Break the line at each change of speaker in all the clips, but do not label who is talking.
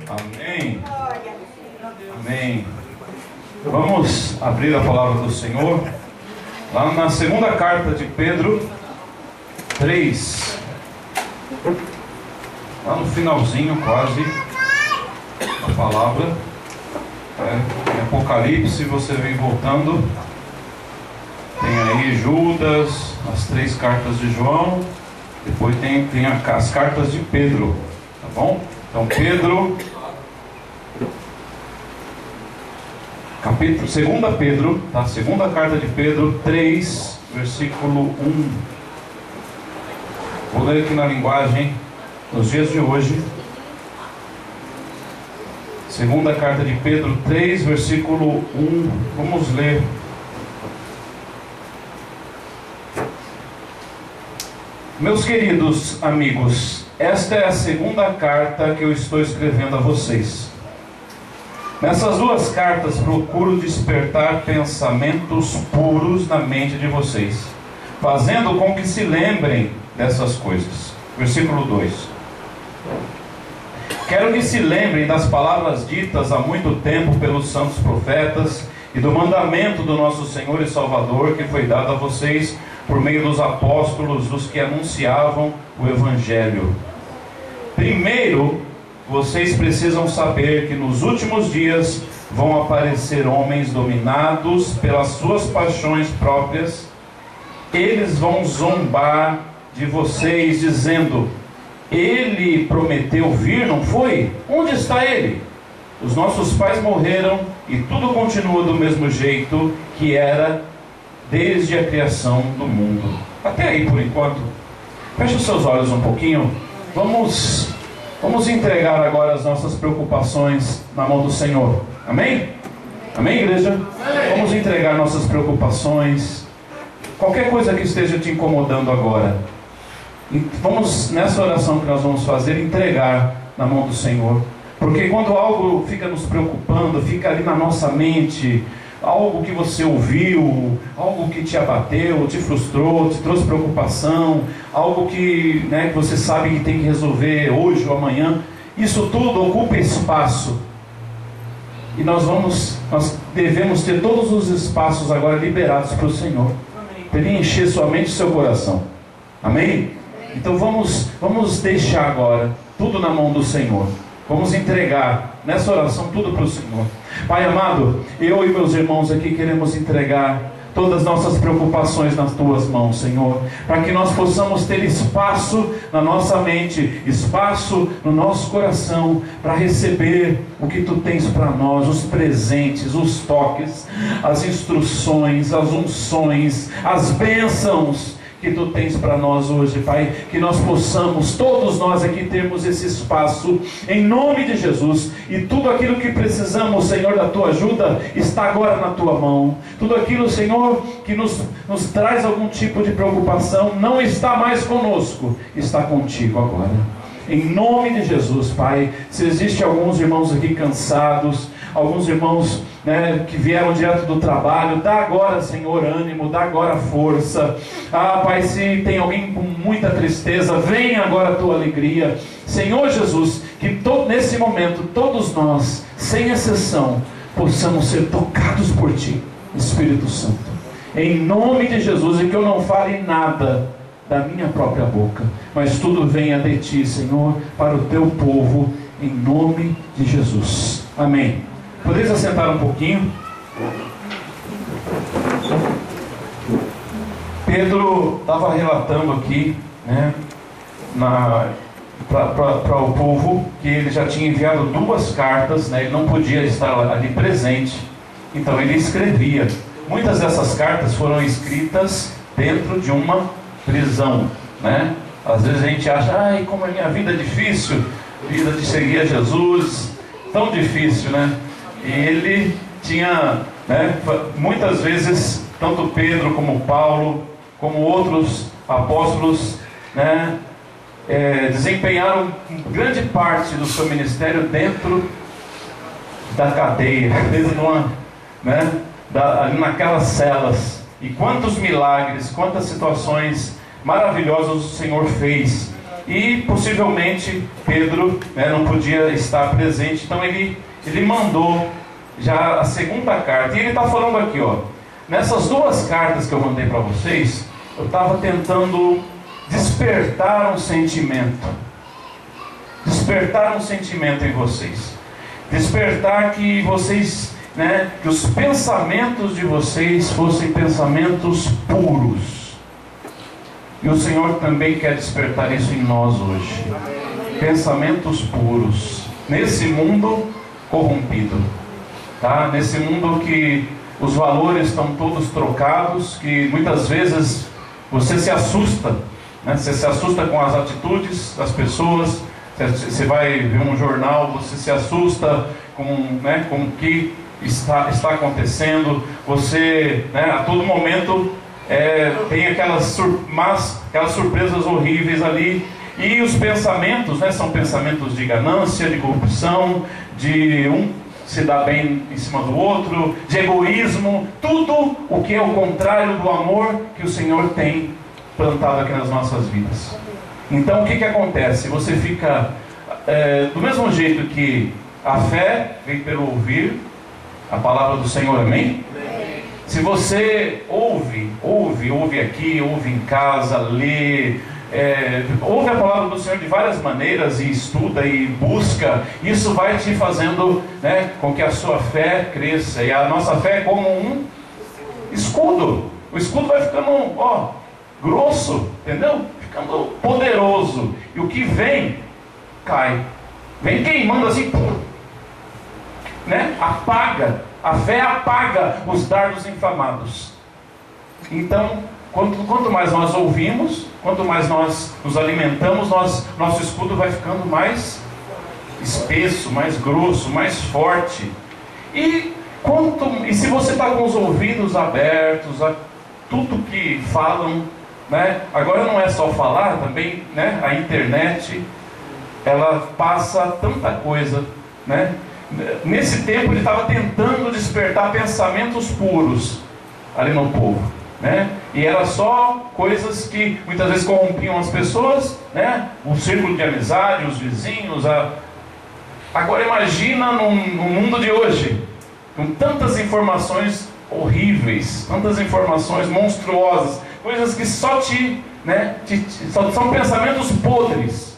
Amém. Amém. Vamos abrir a palavra do Senhor lá na segunda carta de Pedro 3, lá no finalzinho quase a palavra, em Apocalipse. Você vem voltando, tem aí Judas, as 3 cartas de João, depois tem as cartas de Pedro, tá bom? Então Pedro, capítulo 2 Pedro, tá? Segunda carta de Pedro 3, versículo 1. Vou ler aqui na linguagem nos dias de hoje. Segunda carta de Pedro 3, versículo 1. Vamos ler. Meus queridos amigos, esta é a segunda carta que eu estou escrevendo a vocês. Nessas 2 cartas procuro despertar pensamentos puros na mente de vocês, fazendo com que se lembrem dessas coisas. Versículo 2. Quero que se lembrem das palavras ditas há muito tempo pelos santos profetas e do mandamento do nosso Senhor e Salvador que foi dado a vocês por meio dos apóstolos, dos que anunciavam o Evangelho. Primeiro, vocês precisam saber que nos últimos dias vão aparecer homens dominados pelas suas paixões próprias. Eles vão zombar de vocês, dizendo: ele prometeu vir, não foi? Onde está ele? Os nossos pais morreram e tudo continua do mesmo jeito que era desde a criação do mundo. Até aí por enquanto. Feche os seus olhos um pouquinho. Vamos entregar agora as nossas preocupações na mão do Senhor. Amém? Amém, igreja? Amém. Vamos entregar nossas preocupações, qualquer coisa que esteja te incomodando agora. E vamos, nessa oração que nós vamos fazer, entregar na mão do Senhor. Porque quando algo fica nos preocupando, fica ali na nossa mente, algo que você ouviu, algo que te abateu, te frustrou, te trouxe preocupação, algo que você sabe que tem que resolver hoje ou amanhã, isso tudo ocupa espaço. E nós devemos ter todos os espaços agora liberados para o Senhor, para Ele encher sua mente e seu coração. Amém? Então vamos deixar agora tudo na mão do Senhor. Vamos entregar nessa oração tudo para o Senhor. Pai amado, eu e meus irmãos aqui queremos entregar todas as nossas preocupações nas Tuas mãos, Senhor, para que nós possamos ter espaço na nossa mente, espaço no nosso coração, para receber o que Tu tens para nós, os presentes, os toques, as instruções, as unções, as bênçãos que Tu tens para nós hoje, Pai. Que nós possamos, todos nós aqui, termos esse espaço, em nome de Jesus. E tudo aquilo que precisamos, Senhor, da Tua ajuda, está agora na Tua mão. Tudo aquilo, Senhor, que nos traz algum tipo de preocupação, não está mais conosco, está contigo agora. Em nome de Jesus, Pai. Se existe alguns irmãos aqui cansados, alguns irmãos que vieram direto do trabalho, dá agora, Senhor, ânimo, dá agora força. Pai, se tem alguém com muita tristeza, vem agora a Tua alegria. Senhor Jesus, que nesse momento, todos nós, sem exceção, possamos ser tocados por Ti, Espírito Santo. Em nome de Jesus, e que eu não fale nada da minha própria boca, mas tudo venha de Ti, Senhor, para o Teu povo, em nome de Jesus. Amém. Podeis assentar um pouquinho? Pedro estava relatando aqui, para o povo, que ele já tinha enviado 2 cartas, ele não podia estar ali presente, então ele escrevia. Muitas dessas cartas foram escritas dentro de uma prisão, Às vezes a gente acha, ai, como a minha vida é difícil, vida de seguir a Jesus, tão difícil, E ele tinha, muitas vezes, tanto Pedro como Paulo, como outros apóstolos, desempenharam grande parte do seu ministério dentro da cadeia, ali naquelas celas. E quantos milagres, quantas situações maravilhosas o Senhor fez e possivelmente Pedro, né, não podia estar presente, então ele mandou já a segunda carta, e ele está falando aqui, ó, nessas duas cartas que eu mandei para vocês, eu estava tentando despertar um sentimento em vocês, despertar que vocês, né, que os pensamentos de vocês fossem pensamentos puros. E o Senhor também quer despertar isso em nós hoje. Pensamentos puros nesse mundo corrompido, tá? Nesse mundo que os valores estão todos trocados, que muitas vezes você se assusta, né? Você se assusta com as atitudes das pessoas. Você vai ver um jornal, você se assusta com, né, com o que está acontecendo. Você, né, a todo momento tem aquelas surpresas horríveis ali. E os pensamentos, né, são pensamentos de ganância, de corrupção, de um se dar bem em cima do outro, de egoísmo, tudo o que é o contrário do amor que o Senhor tem plantado aqui nas nossas vidas. Então o que acontece? Você fica do mesmo jeito que a fé vem pelo ouvir a palavra do Senhor, amém? Amém. Se você ouve aqui, ouve em casa, lê, ouve a palavra do Senhor de várias maneiras e estuda e busca, isso vai te fazendo, né, com que a sua fé cresça. E a nossa fé é como um escudo. O escudo vai ficando, ó, grosso, entendeu? Ficando poderoso, e o que vem cai, vem queimando assim, né? Apaga, a fé apaga os dardos inflamados. Então, quanto mais nós ouvimos, quanto mais nós nos alimentamos, nosso escudo vai ficando mais espesso, mais grosso, mais forte. E se você está com os ouvidos abertos a tudo que falam, né? Agora não é só falar, também, né? A internet, ela passa tanta coisa, né? Nesse tempo ele estava tentando despertar pensamentos puros ali no povo, né? E era só coisas que muitas vezes corrompiam as pessoas, né? O círculo de amizade, os vizinhos. Agora imagina no mundo de hoje, com tantas informações horríveis, tantas informações monstruosas, coisas que só só são pensamentos podres.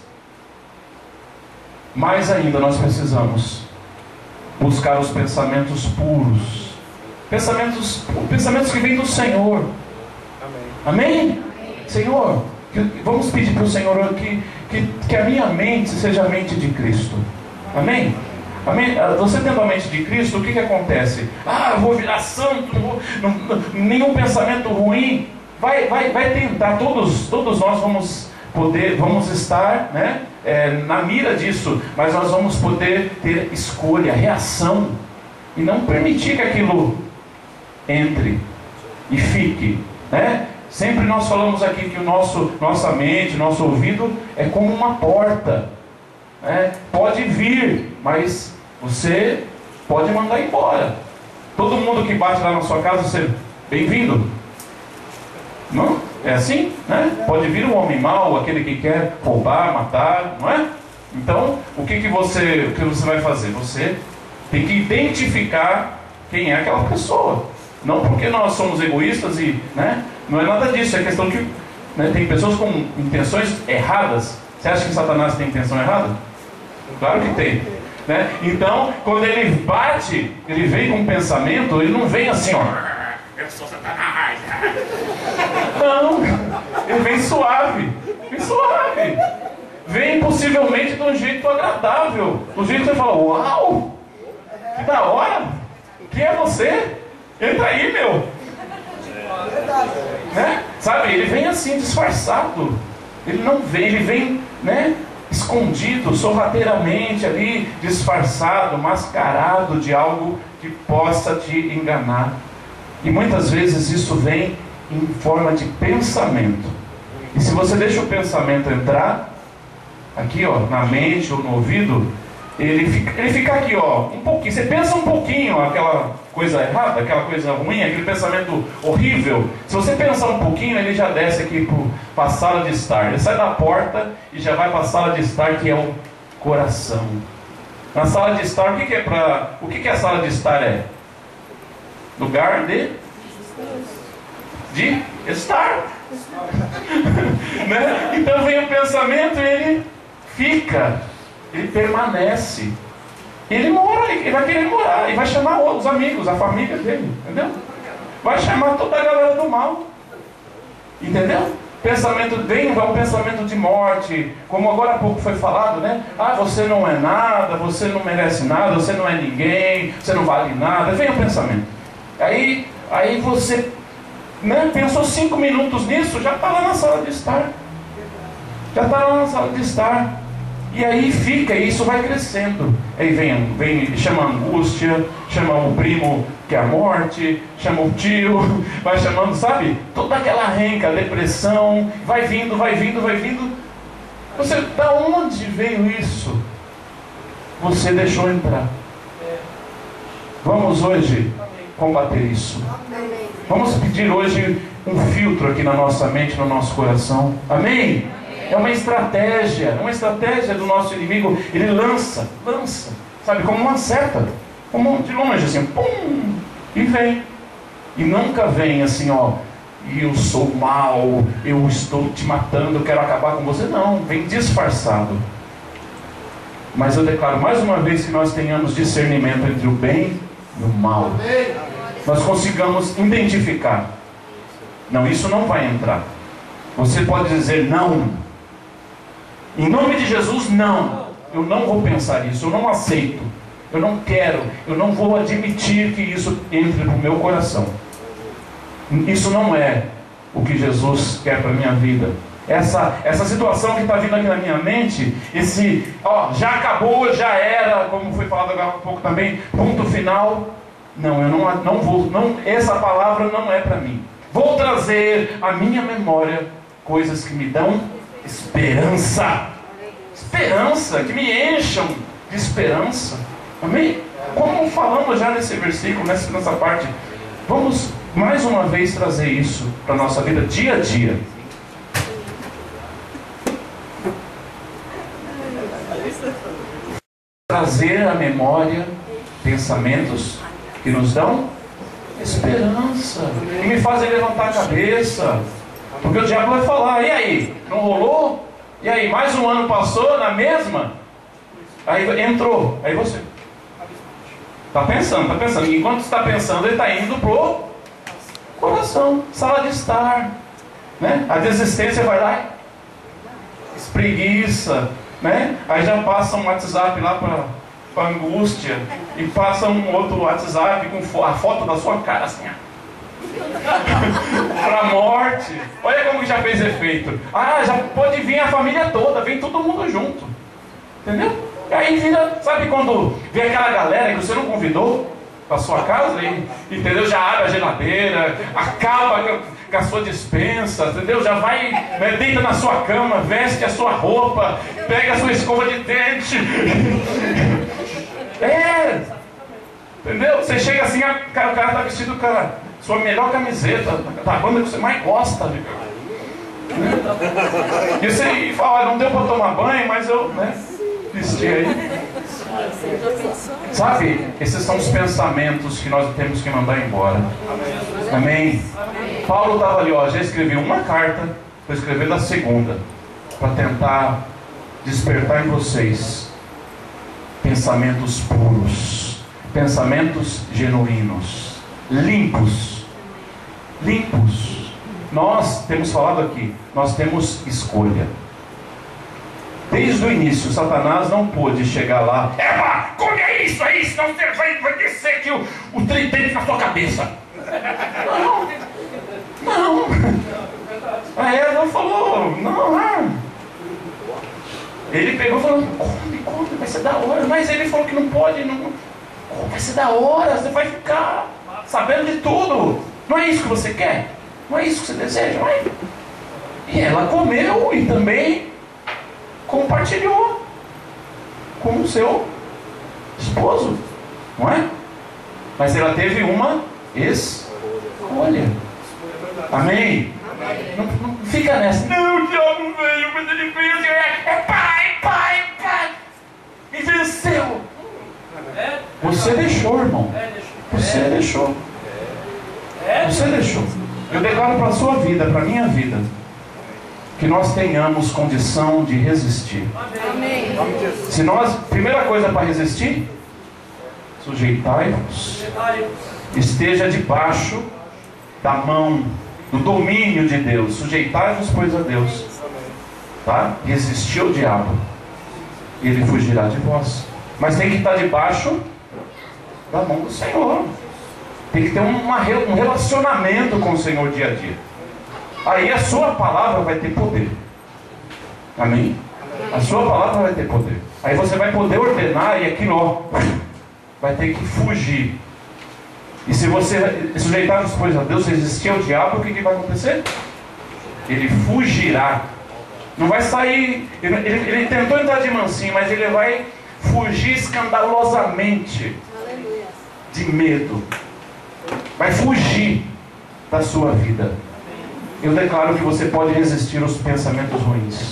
Mais ainda nós precisamos buscar os pensamentos puros, pensamentos que vêm do Senhor. Amém? Senhor, vamos pedir para o Senhor que a minha mente seja a mente de Cristo. Amém? Amém? Você tendo a mente de Cristo, o que acontece? Eu vou virar santo, nenhum pensamento ruim. Vai tentar, todos nós vamos estar, né, na mira disso, mas nós vamos poder ter escolha, reação, e não permitir que aquilo entre e fique, né? Sempre nós falamos aqui que nossa mente, nosso ouvido é como uma porta, né? Pode vir, mas você pode mandar embora. Todo mundo que bate lá na sua casa, você, bem-vindo. Não? É assim, né? Pode vir um homem mau, aquele que quer roubar, matar, não é? Então, o que você vai fazer? Você tem que identificar quem é aquela pessoa. Não porque nós somos egoístas e, né? Não é nada disso, é questão de, né, tem pessoas com intenções erradas. Você acha que Satanás tem intenção errada? Claro que tem, né? Então, quando ele bate, ele vem com um pensamento, ele não vem assim, ó, eu sou Satanás. Não, ele vem suave, vem possivelmente de um jeito agradável, do jeito que você fala, uau, que da hora, quem é você? Entra aí, meu. Né? Sabe, ele vem assim, disfarçado, ele não vem, ele vem, né, escondido, sorrateiramente ali, disfarçado, mascarado de algo que possa te enganar. E muitas vezes isso vem em forma de pensamento. E se você deixa o pensamento entrar aqui, ó, na mente ou no ouvido, ele fica aqui, ó, um pouquinho. Você pensa um pouquinho aquela coisa errada, aquela coisa ruim, aquele pensamento horrível. Se você pensar um pouquinho, ele já desce aqui para a sala de estar. Ele sai da porta e já vai para a sala de estar, que é o coração. Na sala de estar, o que a sala de estar é? Lugar de estar. Né? Então vem o pensamento e ele fica, ele permanece, ele mora, ele vai querer morar, e vai chamar os amigos, a família dele, entendeu? Vai chamar toda a galera do mal, entendeu? Pensamento vem, vai um pensamento de morte, como agora há pouco foi falado, né? Ah, você não é nada, você não merece nada, você não é ninguém, você não vale nada. Vem o pensamento. Aí você, né, pensou 5 minutos nisso, já está lá na sala de estar. Já está lá na sala de estar. E aí fica, e isso vai crescendo. Aí vem, chama a angústia, chama o primo que é a morte, chama o tio, vai chamando, sabe? Toda aquela renca, depressão, vai vindo. Você, da onde veio isso? Você deixou entrar. Vamos hoje combater isso. Vamos pedir hoje um filtro aqui na nossa mente, no nosso coração. Amém? É uma estratégia do nosso inimigo. Ele lança, sabe, como uma seta, como de longe, assim, pum, e vem. E nunca vem assim, ó, eu sou mal, eu estou te matando, eu quero acabar com você. Não, vem disfarçado. Mas eu declaro mais uma vez que nós tenhamos discernimento entre o bem e o mal. Nós consigamos identificar. Não, isso não vai entrar. Você pode dizer não. Em nome de Jesus, não. Eu não vou pensar isso, eu não aceito. Eu não quero, eu não vou admitir que isso entre no meu coração. Isso não é o que Jesus quer para a minha vida. Essa situação que está vindo aqui na minha mente, já acabou, já era, como foi falado agora há pouco também, ponto final. Não, eu não vou, essa palavra não é para mim. Vou trazer à minha memória coisas que me dão esperança, que me encham de esperança. Amém? Como falamos já nesse versículo, nessa parte, vamos mais uma vez trazer isso para a nossa vida dia a dia. Trazer à memória pensamentos que nos dão esperança e me fazem levantar a cabeça. Porque o diabo vai falar, e aí? Não rolou? E aí, mais um ano passou na mesma? Aí entrou, aí você está pensando. E enquanto está pensando, ele está indo pro coração, sala de estar, né? A desistência vai lá, espreguiça, né? Aí já passa um WhatsApp lá para angústia, e passa um outro WhatsApp com a foto da sua cara assim, para morte. Olha como já fez efeito. Já pode vir a família toda, vem todo mundo junto, entendeu? E aí vira, sabe quando vem aquela galera que você não convidou para sua casa, entendeu? Já abre a geladeira, acaba com a sua despensa, entendeu? Já vai, né, deita na sua cama, veste a sua roupa, pega a sua escova de dente. Entendeu? Você chega assim, o cara está vestido com a sua melhor camiseta, da banda que você mais gosta, né? E você fala, não deu para tomar banho, mas eu, né, vesti aí. Sabe, esses são os pensamentos que nós temos que mandar embora. Amém? Paulo estava ali, já escreveu uma carta, vou escrever a segunda, para tentar despertar em vocês pensamentos puros, pensamentos genuínos, limpos. Nós temos falado aqui, nós temos escolha. Desde o início, Satanás não pôde chegar lá, come isso aí, senão você vai descer aqui o tridente na sua cabeça. Não. A Eva falou, não. Ele pegou e falou, come, vai ser da hora. Mas ele falou que não pode, vai ser da hora, você vai ficar sabendo de tudo. Não é isso que você quer? Não é isso que você deseja? Vai. E ela comeu e também compartilhou com o seu esposo, não é? Mas ela teve uma escolha. Amém? Não fica nessa. Não, o diabo veio, mas ele veio assim, pai. Me venceu. Você deixou, irmão. Você deixou. Você deixou. Eu declaro para a sua vida, para a minha vida, que nós tenhamos condição de resistir.
Amém.
Se nós, primeira coisa para resistir, sujeitai-vos, esteja debaixo da mão, do domínio de Deus. Sujeitai-vos, pois, a Deus, tá? Resistir ao diabo, e ele fugirá de vós. Mas tem que estar debaixo da mão do Senhor. Tem que ter um relacionamento com o Senhor dia a dia. Aí a sua palavra vai ter poder. Amém? A sua palavra vai ter poder. Aí você vai poder ordenar, e aquilo, ó, vai ter que fugir. E se você sujeitar as coisas a Deus, resistir ao diabo, o que vai acontecer? Ele fugirá. Não vai sair. Ele tentou entrar de mansinho, mas ele vai fugir escandalosamente.
Aleluia.
De medo. Vai fugir da sua vida. Eu declaro que você pode resistir aos pensamentos ruins.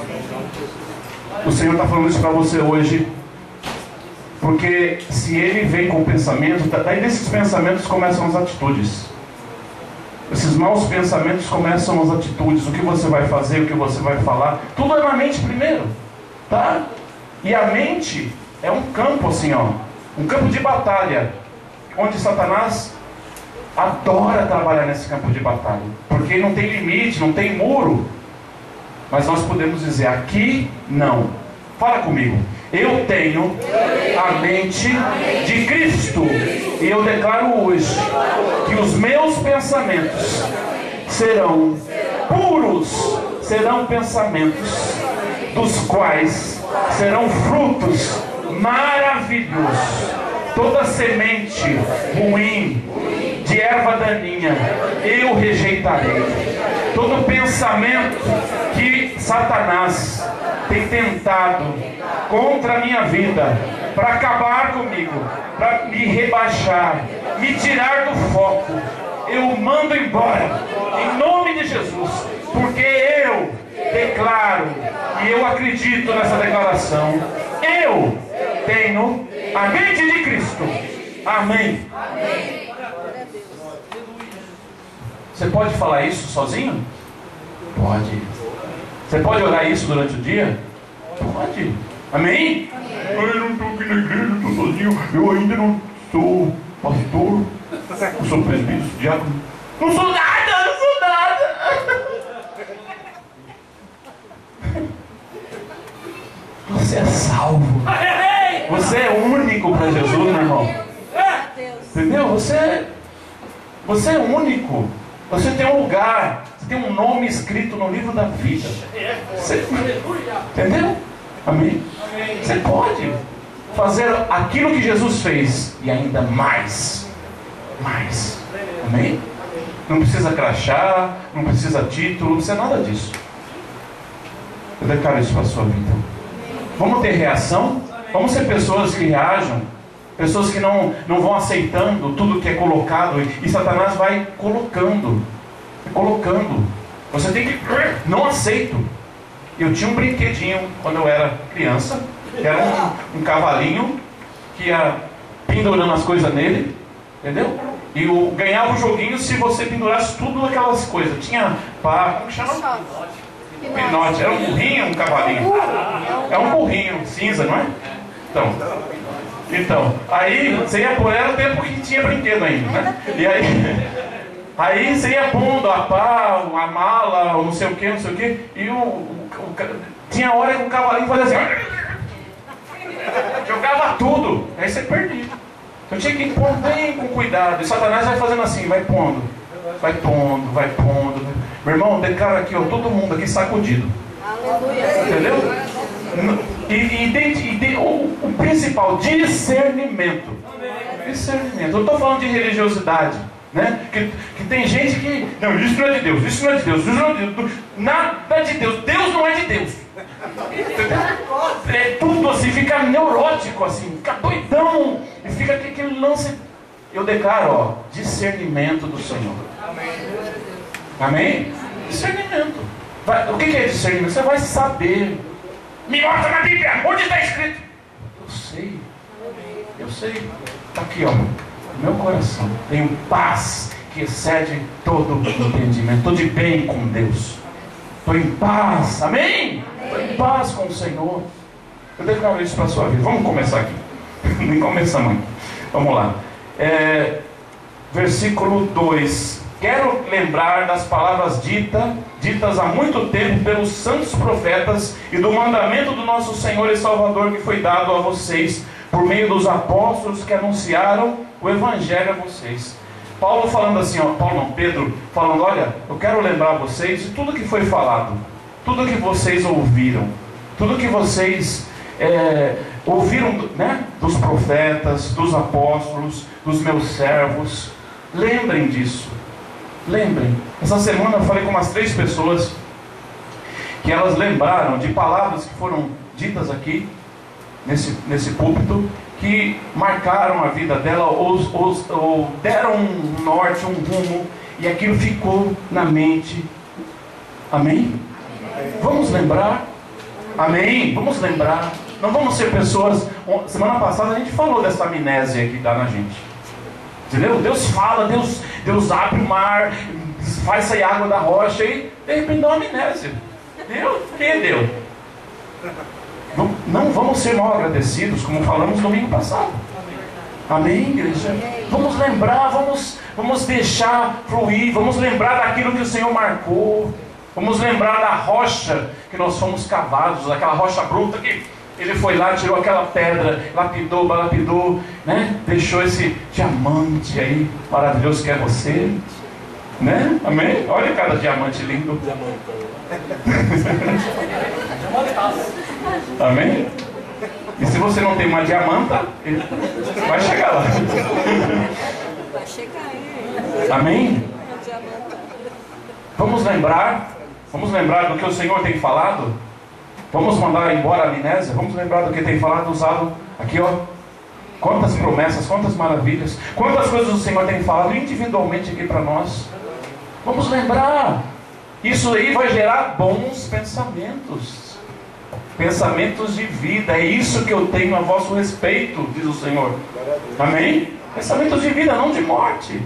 O Senhor está falando isso para você hoje, porque se Ele vem com o pensamento, daí desses pensamentos começam as atitudes. Esses maus pensamentos começam as atitudes. O que você vai fazer, o que você vai falar, tudo é na mente primeiro, tá? E a mente é um campo assim, ó, um campo de batalha, onde Satanás adora trabalhar nesse campo de batalha, porque não tem limite, não tem muro. Mas nós podemos dizer, aqui não. Fala comigo. Eu tenho a mente de Cristo, e eu declaro hoje que os meus pensamentos serão puros, serão pensamentos dos quais serão frutos maravilhosos. Toda semente ruim, de erva daninha, eu rejeitarei. Todo pensamento que Satanás tem tentado contra a minha vida, para acabar comigo, para me rebaixar, me tirar do foco, eu mando embora, em nome de Jesus, porque eu declaro, e eu acredito nessa declaração, eu tenho a mente de Cristo. Amém. Você pode falar isso sozinho? Pode. Você pode orar isso durante o dia? Pode. Amém? Eu não estou aqui na igreja, eu estou sozinho. Eu ainda não sou pastor. Eu sou presbítero, diácono. Não sou nada, não sou nada. Você é salvo. Você é único para Jesus, meu irmão. Entendeu? Você é único. Você tem um lugar, você tem um nome escrito no livro da vida. Você, entendeu? Amém? Você pode fazer aquilo que Jesus fez e ainda mais. Mais. Amém? Não precisa crachá, não precisa título, não precisa nada disso. Eu declaro isso para a sua vida. Vamos ter reação? Vamos ser pessoas que reajam, pessoas que não vão aceitando tudo que é colocado, e Satanás vai colocando. Você tem que, não aceito. Eu tinha um brinquedinho quando eu era criança, que era um cavalinho que ia pendurando as coisas nele, entendeu? E ganhava o joguinho se você pendurasse tudo aquelas coisas. Tinha pá, como que chama? Pinote. Era um burrinho, um cavalinho. É um burrinho, cinza, não é? Então, aí você ia por ela o tempo que tinha brinquedo ainda, né? E aí você ia pondo a pá, a mala, não sei o que, e tinha hora que o cavalinho fazia assim, jogava tudo, aí você perdia. Então tinha que pôr bem com cuidado, e Satanás vai fazendo assim, vai pondo. Meu irmão, declara aqui, ó, todo mundo aqui sacudido.
Aleluia.
Entendeu? E o principal, discernimento. Discernimento. Eu estou falando de religiosidade, né? Que tem gente que, não, isso não é de Deus, isso não é de Deus, isso não é de Deus, nada de Deus, Deus não é de Deus. É tudo assim, fica neurótico assim, fica doidão. Então, fica aquele lance, eu declaro, ó, discernimento do Senhor. Amém? Discernimento. O que é discernimento? Você vai saber. Me mostra na Bíblia, onde está escrito? Eu sei. Está aqui, ó, no meu coração. Tenho paz que excede todo entendimento. Estou de bem com Deus. Estou em paz. Amém? Estou em paz com o Senhor. Eu declaro isso para a sua vida. Vamos começar aqui. Nem começamos aqui. Vamos lá. Versículo 2. Quero lembrar das palavras ditas há muito tempo pelos santos profetas e do mandamento do nosso Senhor e Salvador que foi dado a vocês por meio dos apóstolos que anunciaram o Evangelho a vocês. Paulo falando assim, ó, Pedro falando, olha, eu quero lembrar vocês de tudo que foi falado, tudo que vocês ouviram, tudo que vocês ouviram, né, dos profetas, dos apóstolos, dos meus servos. Lembrem disso. Lembrem. Essa semana eu falei com umas 3 pessoas que elas lembraram de palavras que foram ditas aqui nesse púlpito, que marcaram a vida dela ou deram um norte, um rumo, e aquilo ficou na mente. Amém? Vamos lembrar? Amém? Vamos lembrar. Não vamos ser pessoas... Semana passada a gente falou dessa amnésia que dá na gente. Entendeu? Deus fala, Deus abre o mar, faz sair água da rocha e de repente dá uma amnésia. Deus? Quem é Deus? Não vamos ser mal agradecidos, como falamos domingo passado. Amém, igreja? Vamos lembrar, vamos deixar fluir, vamos lembrar daquilo que o Senhor marcou. Vamos lembrar da rocha que nós fomos cavados, daquela rocha bruta que Ele foi lá, tirou aquela pedra, lapidou, né? Deixou esse diamante aí maravilhoso que é você, né? Amém? Olha cada diamante lindo. Amém? E se você não tem uma diamanta, ele vai chegar lá.
Vai chegar aí.
Amém? Vamos lembrar do que o Senhor tem falado. Vamos mandar embora a amnésia. Vamos lembrar do que tem falado, usado aqui, ó. Quantas promessas, quantas maravilhas, quantas coisas o Senhor tem falado individualmente aqui para nós. Vamos lembrar. Isso aí vai gerar bons pensamentos, pensamentos de vida. É isso que eu tenho a vosso respeito, diz o Senhor. Amém? Pensamentos de vida, não de morte.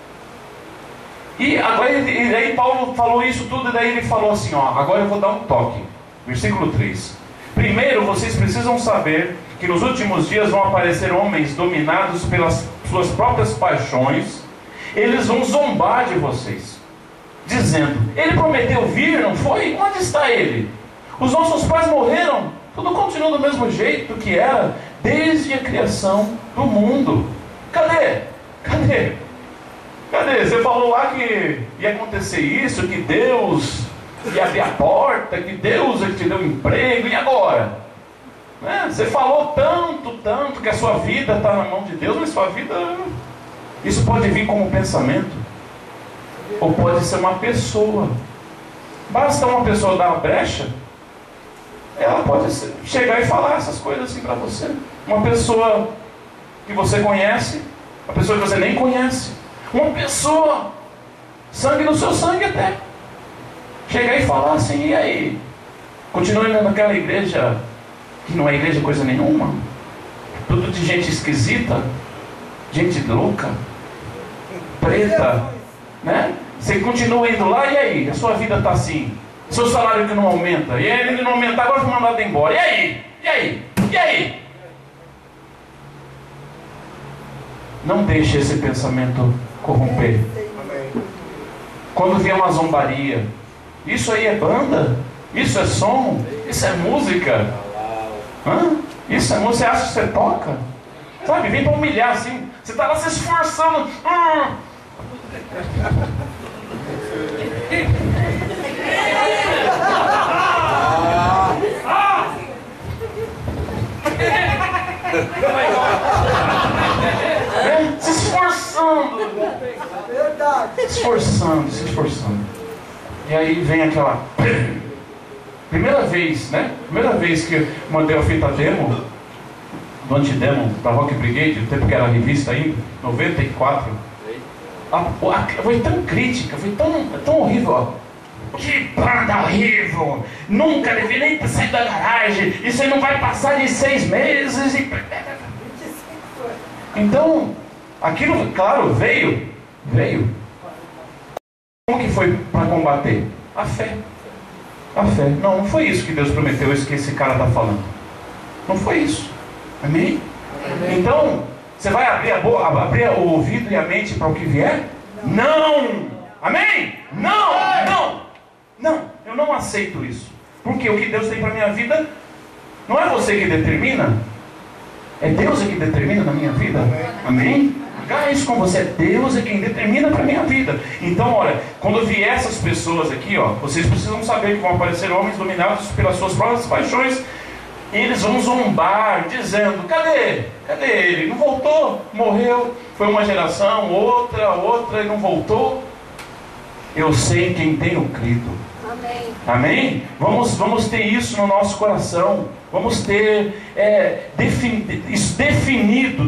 E aí Paulo falou isso tudo, e daí ele falou assim, ó, agora eu vou dar um toque. Versículo 3. Primeiro, vocês precisam saber que nos últimos dias vão aparecer homens dominados pelas suas próprias paixões. Eles vão zombar de vocês, dizendo, ele prometeu vir, não foi? Onde está ele? Os nossos pais morreram. Tudo continua do mesmo jeito que era desde a criação do mundo. Cadê? Você falou lá que ia acontecer isso, que Deus ia abrir a porta, que Deus te deu emprego, e agora? Né? Você falou tanto que a sua vida está na mão de Deus, mas sua vida... Isso pode vir como pensamento, ou pode ser uma pessoa. Basta uma pessoa dar uma brecha, ela pode chegar e falar essas coisas assim para você. Uma pessoa que você conhece, uma pessoa que você nem conhece, uma pessoa, sangue no seu sangue até, chegar e falar assim, e aí? Continua indo naquela igreja, que não é igreja coisa nenhuma, tudo de gente esquisita, gente louca, preta, né? Você continua indo lá, e aí? A sua vida está assim, seu salário que não aumenta, e aí ele não aumentar, agora foi mandado embora, e aí? Não deixe esse pensamento corromper. Quando vier uma zombaria, isso aí é banda? Isso é som? Isso é música? Isso é música? Você acha que você toca? Sabe, vem para humilhar assim. Você está lá se esforçando. Se esforçando. Se esforçando. E aí vem aquela primeira vez, né? Primeira vez que eu mandei a fita demo do Antidemon, da Rock Brigade, no tempo que era revista ainda, 94. Foi tão crítica, foi tão horrível. Ó. Que banda horrível! Nunca devia nem sair da garagem. Isso aí não vai passar de 6 meses. Então, aquilo, claro, veio. Como que foi para combater? A fé. A fé. Não foi isso que Deus prometeu, isso que esse cara está falando. Não foi isso. Amém? Amém. Então, você vai abrir o ouvido e a mente para o que vier? Não! Amém? Não! Eu não aceito isso. Porque o que Deus tem para a minha vida não é você que determina. É Deus que determina na minha vida. Amém? Isso com você, Deus é quem determina para a minha vida. Então, olha, quando vier essas pessoas aqui, ó, vocês precisam saber que vão aparecer homens dominados pelas suas próprias paixões. E eles vão zombar, dizendo: cadê ele? Não voltou, morreu. Foi uma geração, outra, e não voltou. Eu sei quem tenho crido. Amém? Vamos ter isso no nosso coração. Vamos ter isso definido.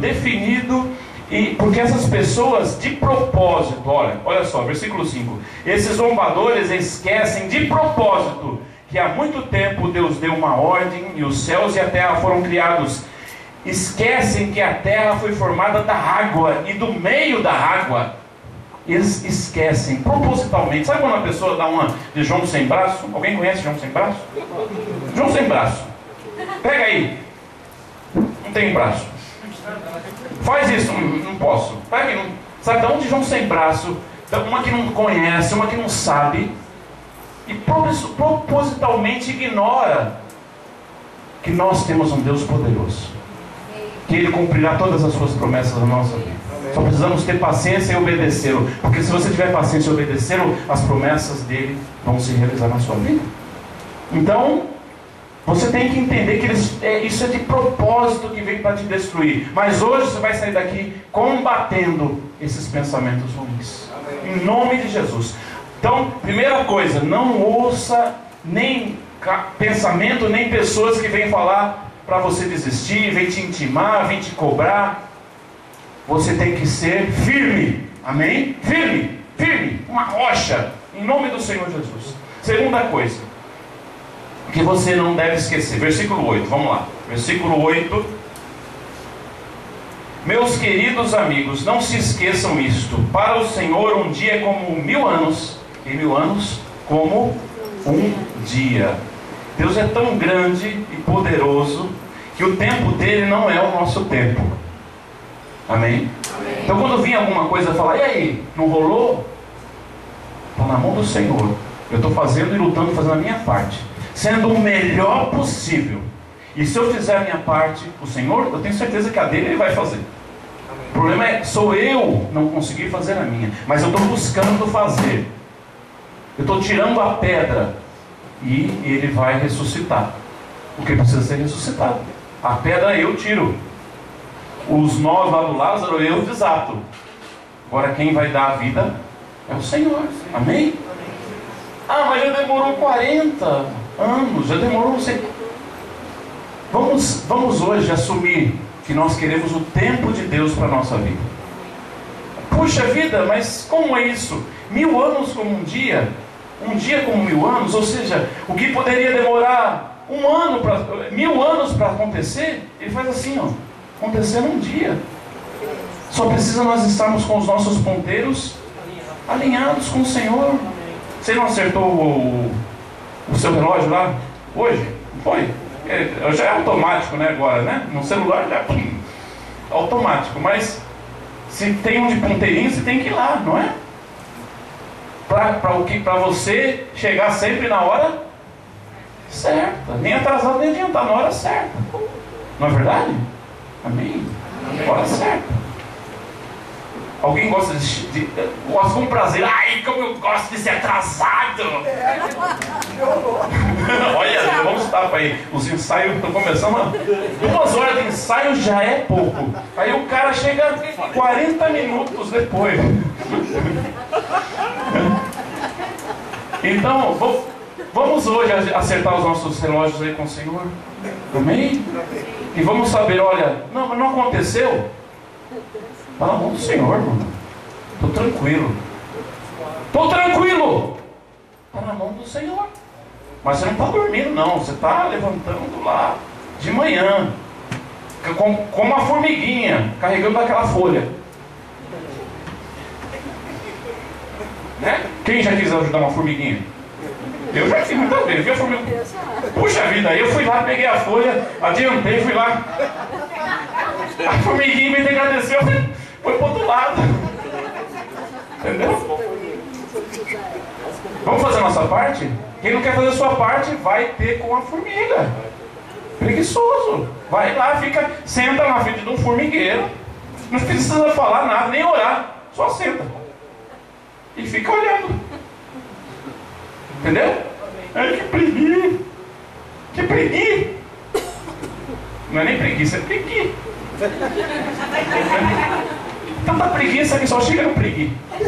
E porque essas pessoas, de propósito, olha só, versículo 5: esses zombadores esquecem de propósito que há muito tempo Deus deu uma ordem e os céus e a terra foram criados. Esquecem que a terra foi formada da água e do meio da água. Eles esquecem propositalmente. Sabe quando a pessoa dá uma de João sem braço? Alguém conhece João sem braço? João sem braço. Pega aí. Não tem braço. Faz isso. Não posso. Pega aí. Sabe de onde João sem braço? Uma que não conhece, uma que não sabe. E propositalmente ignora que nós temos um Deus poderoso, que Ele cumprirá todas as suas promessas na nossa vida. Só precisamos ter paciência e obedecê-lo, porque se você tiver paciência e obedecê-lo, as promessas dele vão se realizar na sua vida. Então, você tem que entender que isso é de propósito que vem para te destruir. Mas hoje você vai sair daqui combatendo esses pensamentos ruins, em nome de Jesus. Então, primeira coisa, não ouça nem pensamento, nem pessoas que vêm falar para você desistir, vêm te intimar, vêm te cobrar. Você tem que ser firme, amém? Firme, uma rocha, em nome do Senhor Jesus. Segunda coisa, que você não deve esquecer, versículo 8, vamos lá, versículo 8. Meus queridos amigos, não se esqueçam isto: para o Senhor um dia é como 1000 anos, e 1000 anos como um dia. Deus é tão grande e poderoso que o tempo dele não é o nosso tempo. Amém? Amém. Então quando vir alguma coisa falar: e aí, não rolou? Está na mão do Senhor. Eu estou fazendo e lutando, fazendo a minha parte, sendo o melhor possível. E se eu fizer a minha parte, o Senhor, eu tenho certeza que a dele Ele vai fazer. Amém. O problema é, sou eu não conseguir fazer a minha, mas eu estou buscando fazer. Eu estou tirando a pedra e Ele vai ressuscitar o que precisa ser ressuscitado. A pedra eu tiro, os nós lá do Lázaro eu desato. Agora quem vai dar a vida é o Senhor. Amém? Ah, mas já demorou 40 anos, já demorou, não sei. Vamos hoje assumir que nós queremos o tempo de Deus para a nossa vida. Puxa vida, mas como é isso? 1000 anos como um dia como 1000 anos, ou seja, o que poderia demorar 1000 anos para acontecer, Ele faz assim, ó, acontecer num dia. Só precisa nós estarmos com os nossos ponteiros alinhados com o Senhor. Você não acertou o seu relógio lá hoje? Não foi? Já é automático, né, agora, né? No celular já é automático, mas se tem um de ponteirinho, você tem que ir lá, não é? Para você chegar sempre na hora certa, nem atrasado nem adiantado, na hora certa. Não é verdade? Amém? Hora certa. Alguém gosta gosta com prazer? Ai, como eu gosto de ser atrasado! Olha, vamos tapar aí. Os ensaios estão começando. 2 horas de ensaio já é pouco. Aí o cara chega 40 minutos depois. Então, vamos hoje acertar os nossos relógios aí com o Senhor. Amém? E vamos saber, olha, não, não aconteceu. Está na mão do Senhor, mano. Estou tranquilo. Estou tranquilo. Está na mão do Senhor. Mas você não está dormindo, não. Você está levantando lá de manhã, com uma formiguinha, carregando aquela folha. Né? Quem já quis ajudar uma formiguinha? Eu já fiz muitas vezes. Vi a formiguinha. Puxa vida, aí eu fui lá, peguei a folha, adiantei, fui lá. A formiguinha me agradeceu, foi pro outro lado. Entendeu? Vamos fazer a nossa parte? Quem não quer fazer a sua parte, vai ter com a formiga. Preguiçoso. Vai lá, senta na frente de um formigueiro. Não precisa falar nada, nem orar. Só senta. E fica olhando. Entendeu? Ai, que preguiça. Que preguiça. Não é nem preguiça, é preguiça. Tanta preguiça que só chega no preguiça.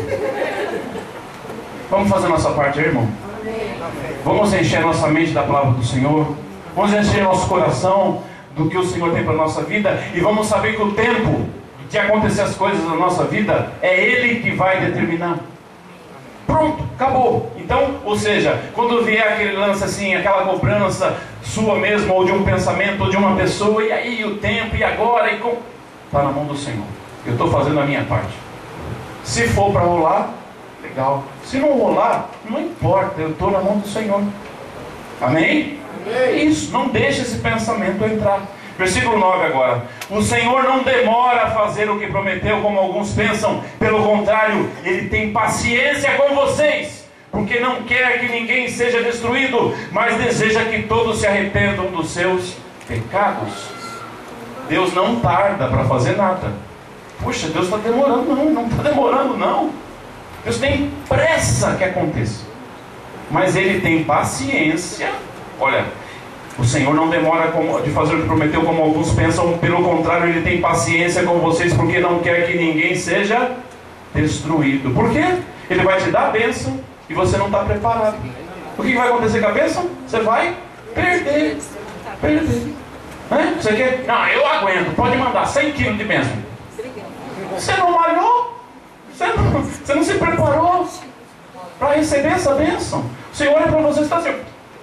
Vamos fazer a nossa parte, irmão? Vamos encher nossa mente da palavra do Senhor. Vamos encher nosso coração do que o Senhor tem para a nossa vida. E vamos saber que o tempo de acontecer as coisas na nossa vida é Ele que vai determinar. Pronto, acabou. Então, ou seja, quando vier aquele lance assim, aquela cobrança sua mesmo, ou de um pensamento, ou de uma pessoa, e aí o tempo, e agora, está na mão do Senhor. Eu estou fazendo a minha parte. Se for para rolar, legal. Se não rolar, não importa, eu estou na mão do Senhor. Amém? Isso, não deixe esse pensamento entrar. Versículo 9 agora. O Senhor não demora a fazer o que prometeu, como alguns pensam. Pelo contrário, Ele tem paciência com vocês, porque não quer que ninguém seja destruído, mas deseja que todos se arrependam dos seus pecados. Deus não tarda para fazer nada. Puxa, Deus está demorando. Não está demorando, não. Deus tem pressa que aconteça, mas Ele tem paciência. Olha, o Senhor não demora de fazer o que prometeu, como alguns pensam. Pelo contrário, Ele tem paciência com vocês, porque não quer que ninguém seja destruído. Por quê? Ele vai te dar a bênção e você não está preparado. O que vai acontecer com a bênção? Você vai perder. Você quer? Não, eu aguento. Pode mandar 100 quilos de bênção. Você não malhou? Você não se preparou para receber essa bênção? O Senhor olha para você e está assim.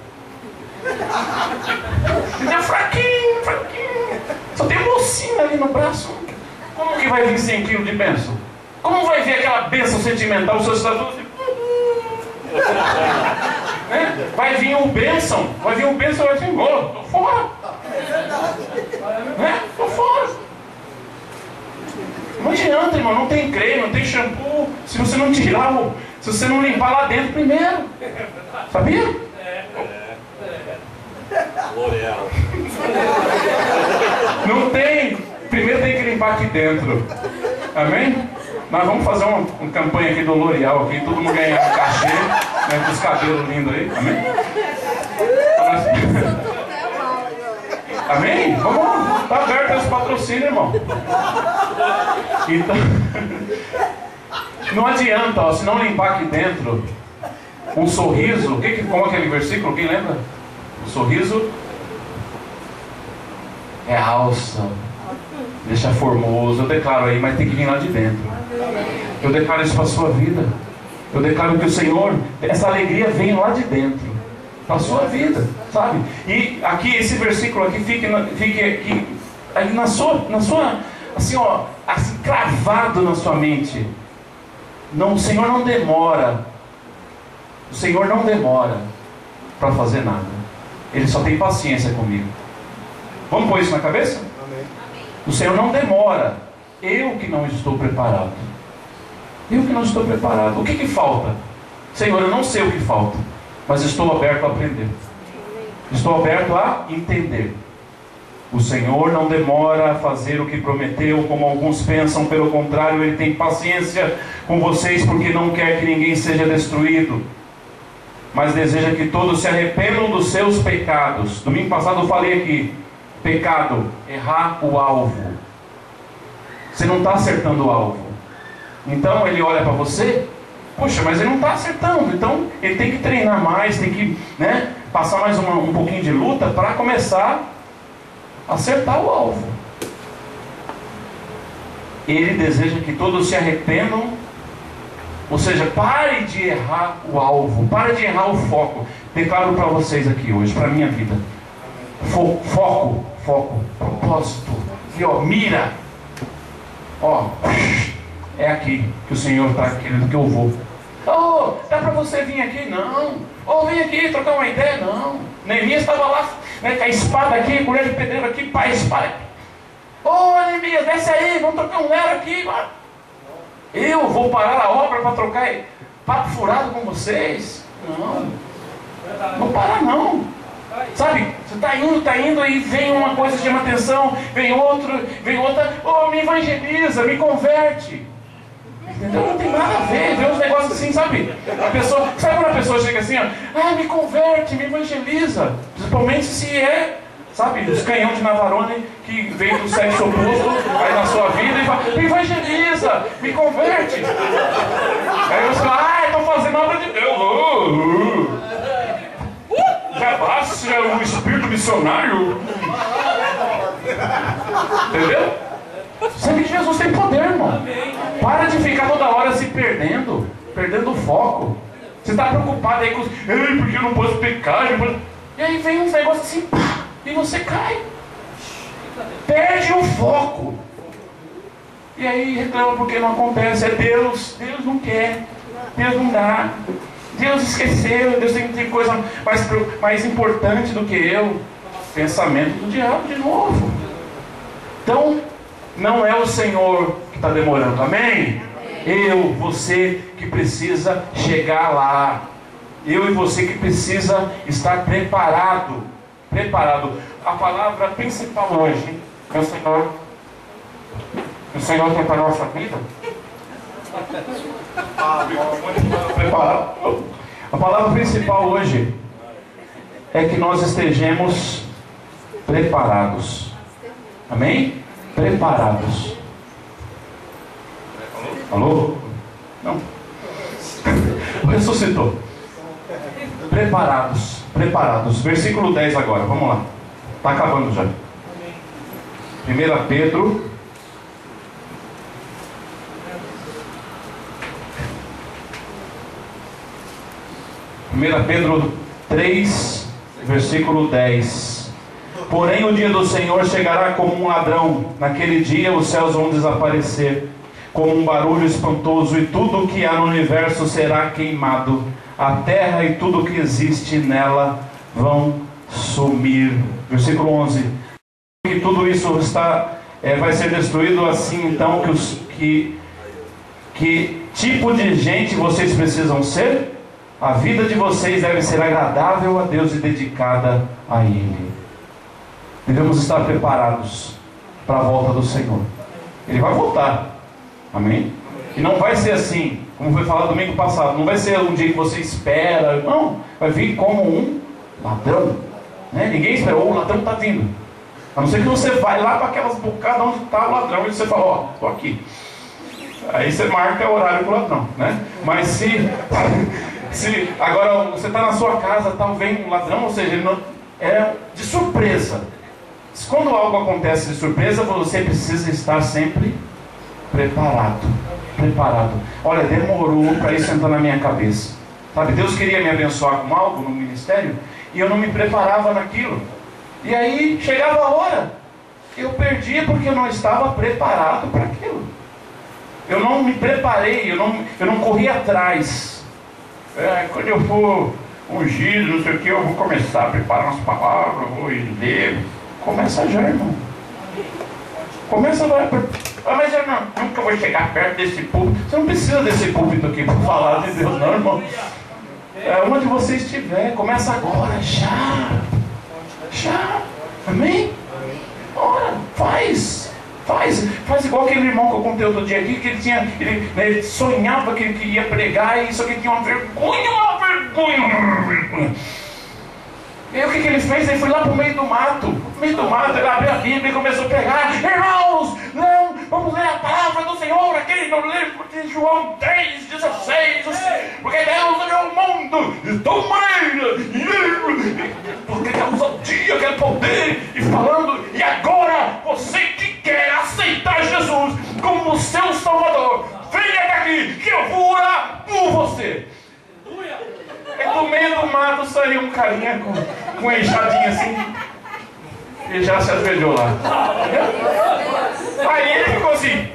Ele é fraquinho. Só tem mocinha ali no braço. Como que vai vir 100 quilos de bênção? Como vai vir aquela bênção sentimental? O seu estatuto assim. Vai vir um bênção. Vai assim, tô fora. Tô fora. Não adianta, irmão, não tem creme, não tem shampoo, se você não tirar, se você não limpar lá dentro primeiro. Sabia?
L'Oréal.
Não tem. Primeiro tem que limpar aqui dentro. Amém? Nós vamos fazer uma campanha aqui do L'Oréal aqui, todo mundo ganhar um cachê, né, com os cabelos lindos aí. Amém? Amém? Vamos lá. Está aberto esse patrocínio, irmão. Então, não adianta, ó, se não limpar aqui dentro, um sorriso, como aquele versículo, quem lembra? O sorriso é alça, deixa formoso. Eu declaro aí, mas tem que vir lá de dentro. Eu declaro isso para a sua vida. Eu declaro que o Senhor, essa alegria vem lá de dentro, para a sua vida, sabe? E aqui, esse versículo aqui, fique aqui, aí na sua, assim, ó, assim, cravado na sua mente. Não, o Senhor não demora. O Senhor não demora para fazer nada. Ele só tem paciência comigo. Vamos pôr isso na cabeça?
Amém.
O Senhor não demora. Eu que não estou preparado. O que falta? Senhor, eu não sei o que falta, mas estou aberto a aprender. Estou aberto a entender. O Senhor não demora a fazer o que prometeu, como alguns pensam. Pelo contrário, Ele tem paciência com vocês, porque não quer que ninguém seja destruído, mas deseja que todos se arrependam dos seus pecados. Domingo passado eu falei aqui, pecado, errar o alvo. Você não está acertando o alvo. Então Ele olha para você Puxa, mas ele não está acertando. Então ele tem que treinar mais, tem que, né, passar mais um pouquinho de luta para começar a acertar o alvo. Ele deseja que todos se arrependam. Ou seja, pare de errar o alvo, pare de errar o foco. Declaro para vocês aqui hoje, para a minha vida: foco, propósito, e ó, mira. Ó, é aqui que o Senhor está querendo que eu vou. Oh, dá para você vir aqui? Não. Oh, vem aqui trocar uma ideia? Não. Neemias estava lá, né, com a espada aqui, colher de pedreiro aqui, pai, espada aqui. Oh, Neemias, desce aí, vamos trocar um lero aqui, mano. Eu vou parar a obra para trocar papo furado com vocês? Não. Não parar não. Sabe, você está indo e vem uma coisa que chama atenção, vem outra, oh, me evangeliza, me converte. Entendeu? Não tem nada a ver, vê uns negócios assim, sabe? Sabe quando a pessoa chega assim, ó, ah, me converte, me evangeliza. Principalmente se é, sabe, os canhão de Navarone que vem do sexo oposto, aí na sua vida e fala, me evangeliza, me converte. Aí você fala, ah, estou fazendo obra de Deus. Já basta o espírito missionário. Entendeu? Sabe que Jesus tem poder, irmão. Para de ficar toda hora se perdendo o foco. Você está preocupado aí com porque eu não posso pecar, e aí vem uns negócios assim, pá, e você cai. Perde o foco. E aí reclama porque não acontece. É Deus não quer, Deus não dá, Deus esqueceu, Deus tem coisa mais importante do que eu. Pensamento do diabo de novo. Então, não é o Senhor que está demorando, amém? Você que precisa chegar lá. Eu e você que precisa estar preparado. A palavra principal hoje é o Senhor. O Senhor tem para a nossa vida? Preparado. A palavra principal hoje é que nós estejamos preparados. Amém? Preparados. Alô? Não. Ressuscitou. Preparados. Versículo 10 agora, vamos lá. Está acabando já. 1 Pedro. Pedro 3, versículo 10. Porém o dia do Senhor chegará como um ladrão. Naquele dia os céus vão desaparecer como um barulho espantoso, e tudo o que há no universo será queimado. A terra e tudo o que existe nela vão sumir. Versículo 11. E tudo isso vai ser destruído. Assim então, que tipo de gente vocês precisam ser? A vida de vocês deve ser agradável a Deus e dedicada a Ele. Devemos estar preparados para a volta do Senhor. Ele vai voltar. Amém? E não vai ser assim, como foi falado domingo passado. Não vai ser um dia que você espera. Não, vai vir como um ladrão, né? Ninguém esperou, o ladrão está vindo. A não ser que você vai lá para aquelas bocadas onde está o ladrão e você fala, ó, estou aqui. Aí você marca o horário para o ladrão, né? Mas se agora você está na sua casa, tal, vem um ladrão, ou seja, ele não, é de surpresa. Quando algo acontece de surpresa, você precisa estar sempre preparado. Olha, demorou para isso entrar na minha cabeça. Sabe, Deus queria me abençoar com algo no ministério e eu não me preparava naquilo. E aí chegava a hora, eu perdia porque eu não estava preparado para aquilo. Eu não me preparei, eu não corri atrás. Quando eu for ungido, não sei o que, eu vou começar a preparar umas palavras, vou ler. Começa já, irmão. Começa lá. Mas eu nunca vou chegar perto desse púlpito. Você não precisa desse púlpito aqui para falar de Deus, não, irmão. Onde você estiver, começa agora, já. Amém? Ora, faz igual aquele irmão que eu contei outro dia aqui, que ele sonhava que ele queria pregar, e só que tinha uma vergonha. E aí o que ele fez? Ele foi lá pro meio do mato, ele abriu a Bíblia e começou a pregar. Irmãos, não, vamos ler a palavra do Senhor, aquele no livro de João 3,16, porque Deus amou o mundo de tal maneira, porque Deus odia aquele poder, e falando, e agora você que quer aceitar Jesus como seu Salvador, venha daqui que eu vou orar por você. E do meio do mato saiu um carinha com uma enxadinha assim, e já se ajoelhou lá. Aí ele ficou assim,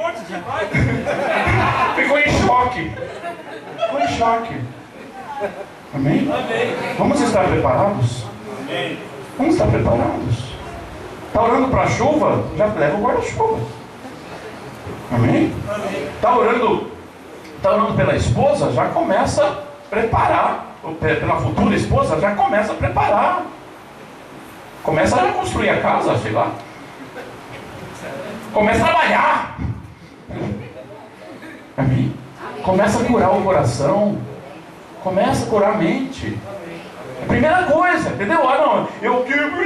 ficou em choque. Ficou em choque. Amém? Vamos estar preparados? Vamos estar preparados. Está orando para a chuva? Já leva o guarda-chuva. Amém? Está orando pela esposa? Já começa a preparar. Pela futura esposa? Já começa a preparar. Começa a construir a casa, sei lá. Começa a trabalhar. Amém? Começa a curar o coração. Começa a curar a mente. É a primeira coisa, entendeu? Ah, não, eu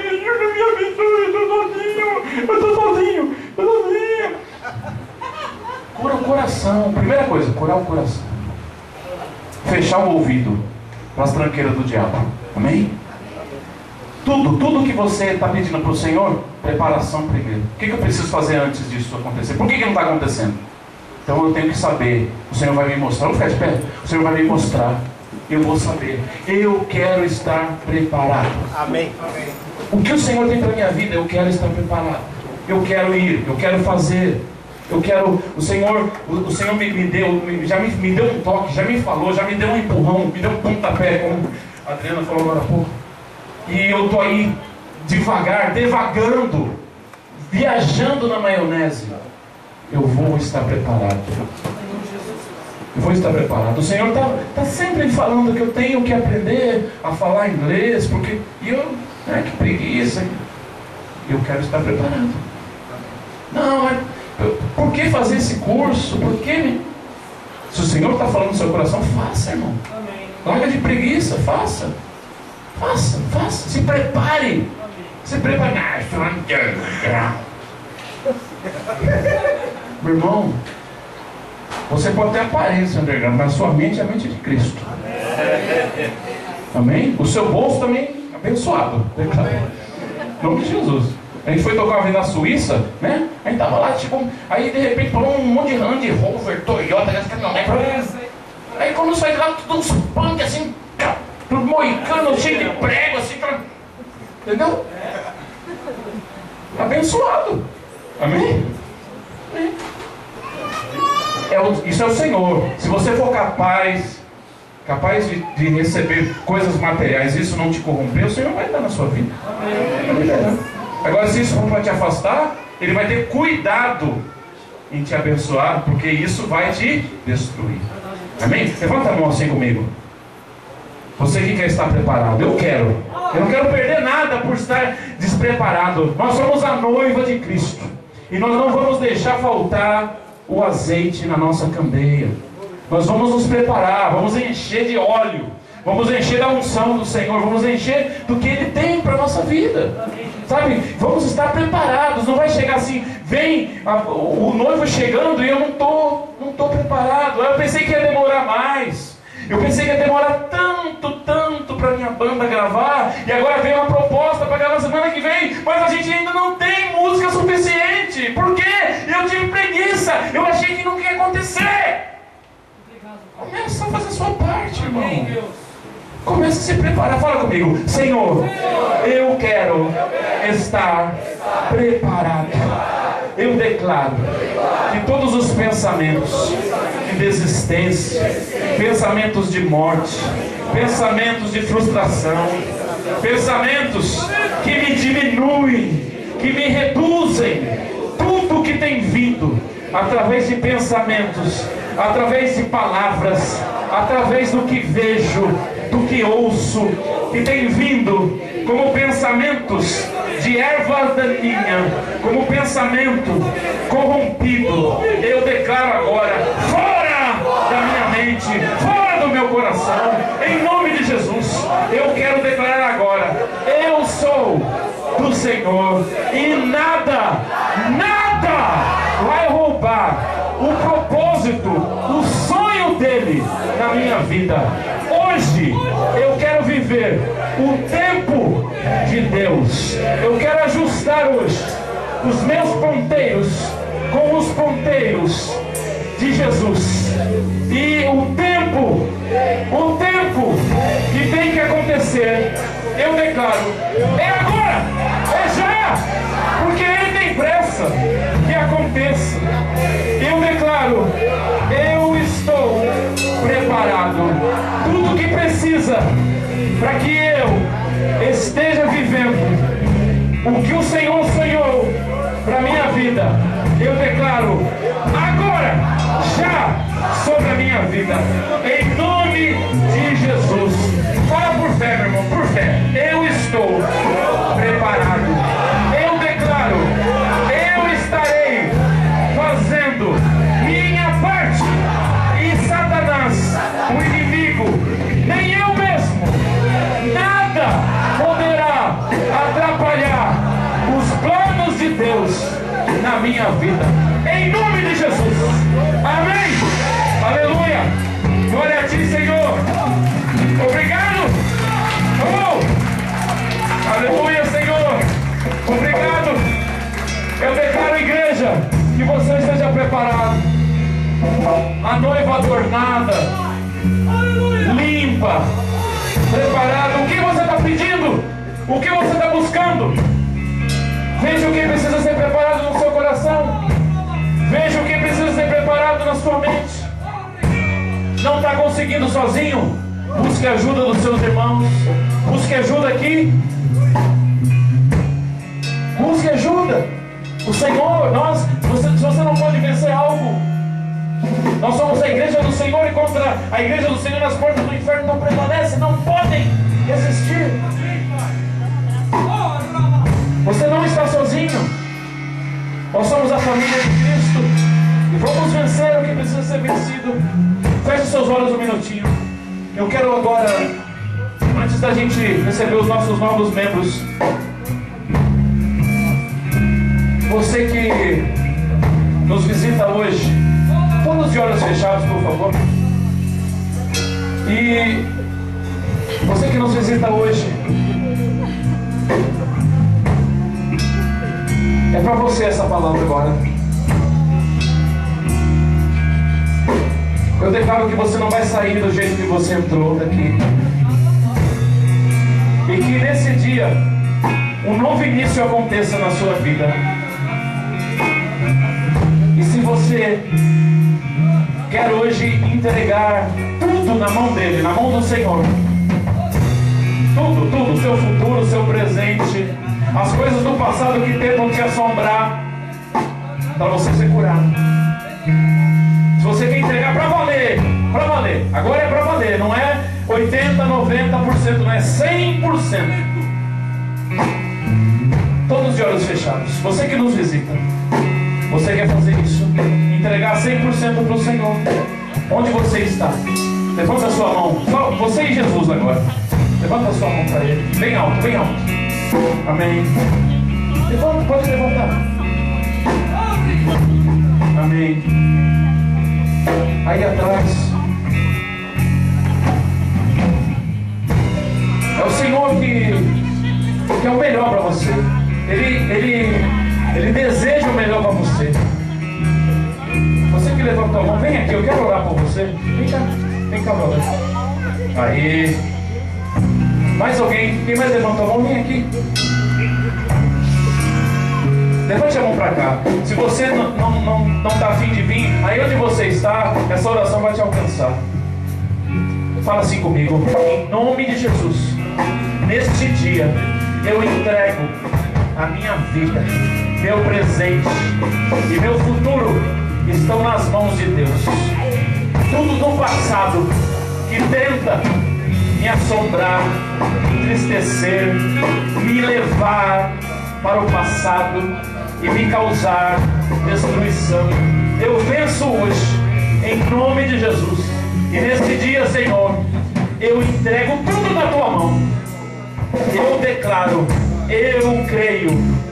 estou sozinho. Cura o coração. Primeira coisa, curar o coração. Fechar o ouvido para as tranqueiras do diabo. Amém? Tudo que você está pedindo para o Senhor, preparação primeiro. O que eu preciso fazer antes disso acontecer? Por que não está acontecendo? Então eu tenho que saber. O Senhor vai me mostrar. Vou ficar de pé. O Senhor vai me mostrar. Eu vou saber. Eu quero estar preparado. Amém. O que o Senhor tem para a minha vida, eu quero estar preparado. Eu quero ir. Eu quero fazer. Eu quero. O Senhor me deu. Já me deu um toque. Já me falou. Já me deu um empurrão. Me deu um pontapé. Como a Adriana falou agora há pouco. E eu estou aí devagar, devagando, viajando na maionese. Eu vou estar preparado. Eu vou estar preparado. O Senhor está sempre falando que eu tenho que aprender a falar inglês, porque que preguiça. Eu quero estar preparado. Não, mas por que fazer esse curso? Por que? Se o Senhor está falando no seu coração, faça, irmão. Larga de preguiça, faça. Faça, se prepare. Se prepare. Meu irmão, você pode ter aparência underground, mas sua mente é a mente de Cristo. Amém? O seu bolso também abençoado. Em nome de Jesus. A gente foi tocar uma vez na Suíça, né? A gente tava lá, tipo, aí de repente falou um monte de Land Rover, Toyota, aí quando sai de lá, tudo uns punk assim, tudo moicano, cheio de prego, assim, entendeu? Abençoado. Amém? Isso é o Senhor. Se você for capaz de receber coisas materiais, isso não te corromper, o Senhor vai dar na sua vida. Amém. Agora, se isso for para te afastar, Ele vai ter cuidado em te abençoar, porque isso vai te destruir. Amém? Levanta a mão assim comigo. Você que quer estar preparado, eu não quero perder nada por estar despreparado. Nós somos a noiva de Cristo, e nós não vamos deixar faltar o azeite na nossa candeia. Nós vamos nos preparar, vamos encher de óleo, vamos encher da unção do Senhor, vamos encher do que Ele tem para a nossa vida. Sabe, vamos estar preparados. Não vai chegar assim, vem o noivo chegando e eu não estou preparado. Eu pensei que ia demorar mais. Eu pensei que ia demorar tanto para minha banda gravar, e agora vem uma proposta para gravar semana que vem, mas a gente ainda não tem música suficiente. Por quê? Eu tive preguiça, eu achei que não ia acontecer. Começa a fazer a sua parte, irmão. Começa a se preparar. Fala comigo: Senhor, eu quero estar preparado. Eu declaro que todos os pensamentos de desistência, pensamentos de morte, pensamentos de frustração, pensamentos que me diminuem, que me reduzem, tudo que tem vindo através de pensamentos, através de palavras, através do que vejo, do que ouço, que tem vindo como pensamentos de erva daninha, como pensamento corrompido, eu declaro agora, fora da minha mente, fora do meu coração, em nome de Jesus. Eu quero declarar agora: eu sou do Senhor, e nada vai roubar o propósito
na minha vida. Hoje eu quero viver o tempo de Deus. Eu quero ajustar hoje os meus ponteiros com os ponteiros de Jesus. E o tempo que tem que acontecer, eu declaro, é agora, é já, porque Ele tem pressa que aconteça. Eu declaro, eu estou preparado. Tudo que precisa para que eu esteja vivendo o que o Senhor sonhou para minha vida, eu declaro agora, já, sobre a minha vida, em nome de Jesus. Fala por fé, meu irmão, por fé. Eu estou preparado. Eu declaro, eu estarei fazendo minha parte. E Satanás, o inimigo, nem eu mesmo, nada poderá atrapalhar os planos de Deus na minha vida, em nome de Jesus. Amém, aleluia, glória a Ti, Senhor. Obrigado, aleluia, Senhor, obrigado. Eu declaro, igreja, que você esteja preparado, a noiva adornada, limpa, preparada. O que você está pedindo? O que você está buscando? Veja o que precisa ser preparado no seu coração. Veja o que precisa ser preparado na sua mente. Não está conseguindo sozinho? Busque ajuda dos seus irmãos. Busque ajuda aqui. Busque ajuda. O Senhor, se você não pode vencer algo, nós somos a igreja do Senhor, e contra a igreja do Senhor as portas do inferno não prevalecem, não podem resistir. Você não está sozinho. Nós somos a família de Cristo e vamos vencer o que precisa ser vencido. Feche seus olhos um minutinho. Eu quero agora, antes da gente receber os nossos novos membros, você que nos visita hoje, todos de olhos fechados, por favor. E você que nos visita hoje, é para você essa palavra agora. Eu declaro que você não vai sair do jeito que você entrou daqui. E que nesse dia um novo início aconteça na sua vida. E se você quer hoje entregar tudo na mão dele, na mão do Senhor, tudo, seu futuro, seu presente, as coisas do passado que tentam te assombrar, para você ser curado. Se você quer entregar para valer, agora é para valer, não é 80%, 90%, não é 100%. Todos de olhos fechados. Você que nos visita, você quer fazer isso, entregar 100% para o Senhor. Onde você está? Levanta a sua mão. Só você e Jesus agora. Levanta a sua mão para Ele. Bem alto, bem alto. Amém. Levanta, pode levantar. Amém. Aí atrás. É o Senhor que é o melhor para você. Ele deseja o melhor para você. Você que levantou a mão, vem aqui, eu quero orar por você. Vem cá, brother. Aí. Mais alguém? Quem mais levantou a mão, vem aqui. Levante a mão para cá. Se você não está afim de vir, aí onde você está, essa oração vai te alcançar. Fala assim comigo. Em nome de Jesus, neste dia, eu entrego a minha vida, meu presente e meu futuro estão nas mãos de Deus. Tudo do passado que tenta me assombrar, me entristecer, me levar para o passado e me causar destruição, eu venço hoje, em nome de Jesus. E nesse dia, Senhor, eu entrego tudo na Tua mão. Eu declaro, eu creio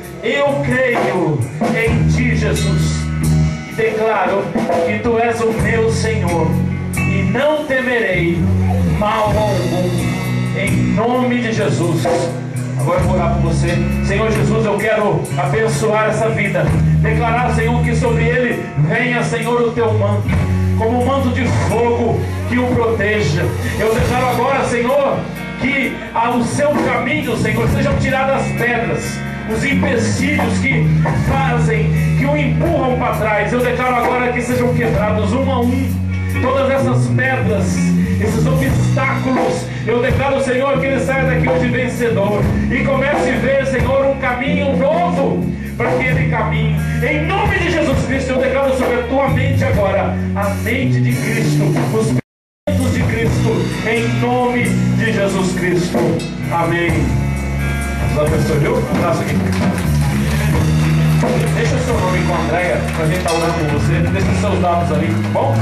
em Ti, Jesus. E declaro que Tu és o meu Senhor e não temerei mal algum, em nome de Jesus. Agora eu vou orar por você. Senhor Jesus, eu quero abençoar essa vida, declarar, Senhor, que sobre ele venha, Senhor, o teu manto, como um manto de fogo que o proteja. Eu declaro agora, Senhor, que ao seu caminho, Senhor, sejam tiradas as pedras, os empecilhos que fazem, que o empurram para trás. Eu declaro agora que sejam quebrados um a um todas essas pedras, esses obstáculos. Eu declaro, Senhor, que ele saia daqui hoje vencedor e comece a ver, Senhor, um caminho novo para que ele caminhe. Em nome de Jesus Cristo, eu declaro sobre a tua mente agora, a mente de Cristo, os pensamentos de Cristo, em nome de Jesus Cristo. Amém. Deus abençoe, viu? Um abraço aqui. Deixa o seu nome com a Andréia, para a gente estar orando com você. Deixa os seus dados ali, tá bom?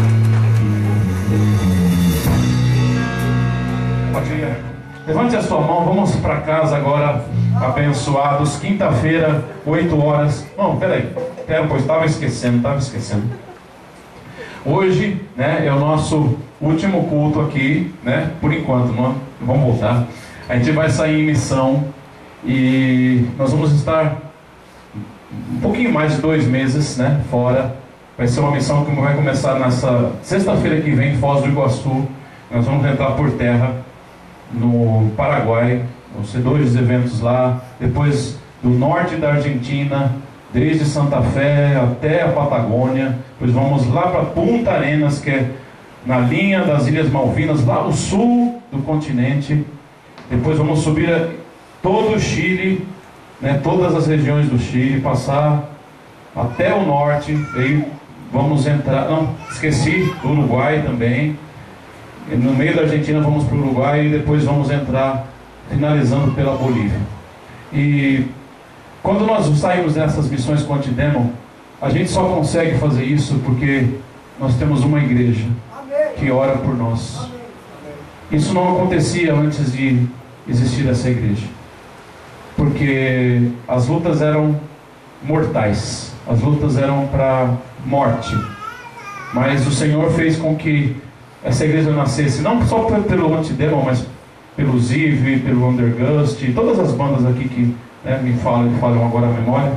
Pode ir. Levante a sua mão, vamos para casa agora, abençoados. Quinta-feira, 8 horas. Não, peraí, pois estava esquecendo. Hoje, né, é o nosso último culto aqui, né, por enquanto, não vamos voltar. A gente vai sair em missão e nós vamos estar um pouquinho mais de 2 meses, né, fora. Vai ser uma missão que vai começar nessa sexta-feira que vem, em Foz do Iguaçu. Nós vamos entrar por terra no Paraguai. Vão ser 2 eventos lá. Depois do norte da Argentina, desde Santa Fé até a Patagônia. Depois vamos lá para Punta Arenas, que é na linha das Ilhas Malvinas, lá no sul do continente. Depois vamos subir todo o Chile, né, todas as regiões do Chile, passar até o norte. Aí vamos entrar, não, esqueci, do Uruguai também. E no meio da Argentina vamos para o Uruguai e depois vamos entrar, finalizando pela Bolívia. E quando nós saímos dessas missões com Antidemon, a gente só consegue fazer isso porque nós temos uma igreja que ora por nós. Isso não acontecia antes de existir essa igreja, porque as lutas eram mortais, as lutas eram para morte. Mas o Senhor fez com que essa igreja nascesse, não só pelo Antidemon, mas pelo Ziv, pelo Undergust, todas as bandas aqui que, né, me falam agora a memória,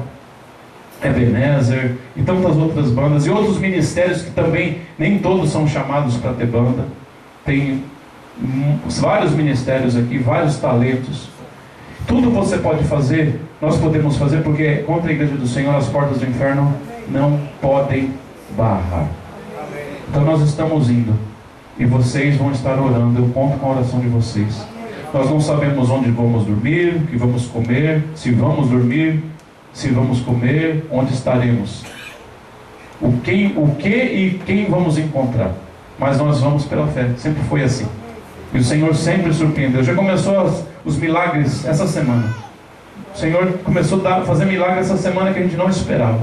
Ebenezer e tantas outras bandas, e outros ministérios que também nem todos são chamados para ter banda. Tem vários ministérios aqui, vários talentos. Tudo você pode fazer, nós podemos fazer, porque contra a igreja do Senhor as portas do inferno não podem barrar. Então nós estamos indo e vocês vão estar orando. Eu conto com a oração de vocês. Nós não sabemos onde vamos dormir, o que vamos comer, se vamos dormir, se vamos comer, onde estaremos, o que e quem vamos encontrar. Mas nós vamos pela fé, sempre foi assim. E o Senhor sempre surpreendeu. Já começou os milagres essa semana. O Senhor começou a fazer milagres essa semana que a gente não esperava.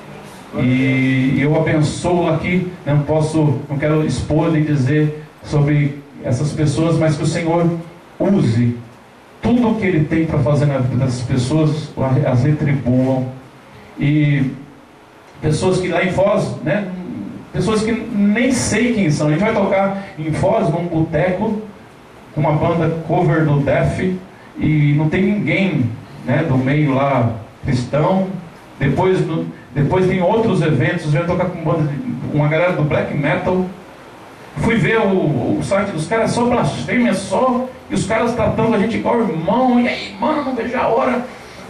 E eu abençoo aqui, não quero expor nem dizer sobre essas pessoas, mas que o Senhor use tudo o que Ele tem para fazer na vida dessas pessoas, as retribuam. E pessoas que lá em Foz, né, pessoas que nem sei quem são. A gente vai tocar em Foz, num boteco, uma banda cover do Def, e não tem ninguém, né, do meio lá cristão. Depois tem outros eventos, a gente vai tocar com uma galera do black metal. Fui ver o site dos caras, só blasfêmia, só, e os caras tratando a gente igual irmão. E aí, mano, não vejo a hora.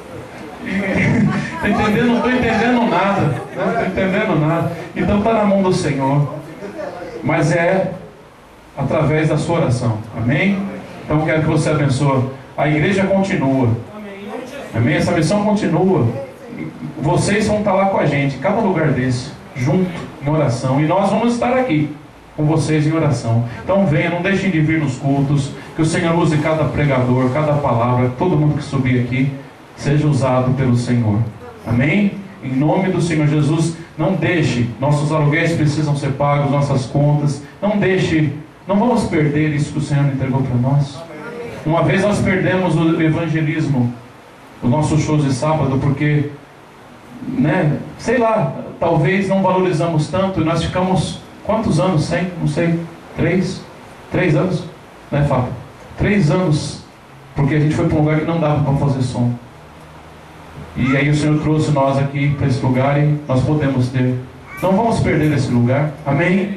Tá entendendo? Não estou entendendo nada. Não estou entendendo nada. Então está na mão do Senhor. Mas é através da sua oração. Amém? Então eu quero que você abençoe. A igreja continua. Amém? Essa missão continua. Vocês vão estar lá com a gente, em cada lugar desse, junto, em oração. E nós vamos estar aqui com vocês em oração. Então venha, não deixem de vir nos cultos. Que o Senhor use cada pregador, cada palavra, todo mundo que subir aqui seja usado pelo Senhor. Amém? Em nome do Senhor Jesus, não deixe, nossos aluguéis precisam ser pagos, nossas contas, não deixe, não vamos perder isso que o Senhor entregou para nós. Uma vez nós perdemos o evangelismo, os nossos shows de sábado, porque, né, sei lá, talvez não valorizamos tanto, e nós ficamos quantos anos sem? Não sei, 3 anos, né, Fábio? 3 anos, porque a gente foi para um lugar que não dava para fazer som. E aí o Senhor trouxe nós aqui para esse lugar e nós podemos ter. Não vamos perder esse lugar. Amém?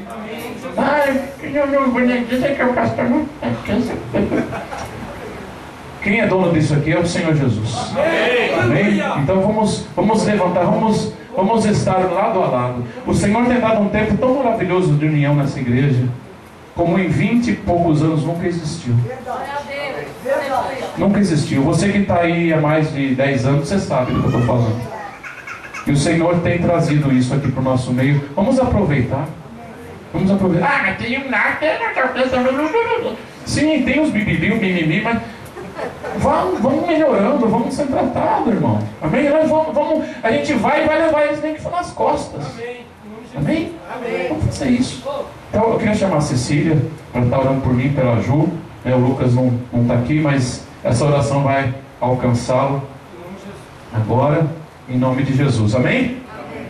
Quem é dono disso aqui é o Senhor Jesus. Amém? Então vamos levantar, vamos estar lado a lado. O Senhor tem dado um tempo tão maravilhoso de união nessa igreja, como em 20 e poucos anos nunca existiu. Nunca existiu. Você que está aí há mais de 10 anos, você sabe do que eu estou falando. E o Senhor tem trazido isso aqui para o nosso meio. Vamos aproveitar. Vamos aproveitar. Mas tem um nada. Sim, tem os bibibi, o mimimi, mas vamos melhorando, vamos ser tratados, irmão. Amém? A gente vai levar eles nem que for nas costas. Amém? Vamos fazer isso. Então eu queria chamar a Cecília para estar orando por mim, pela Ju. O Lucas não está aqui, mas essa oração vai alcançá-lo agora, em nome de Jesus. Amém?
Amém.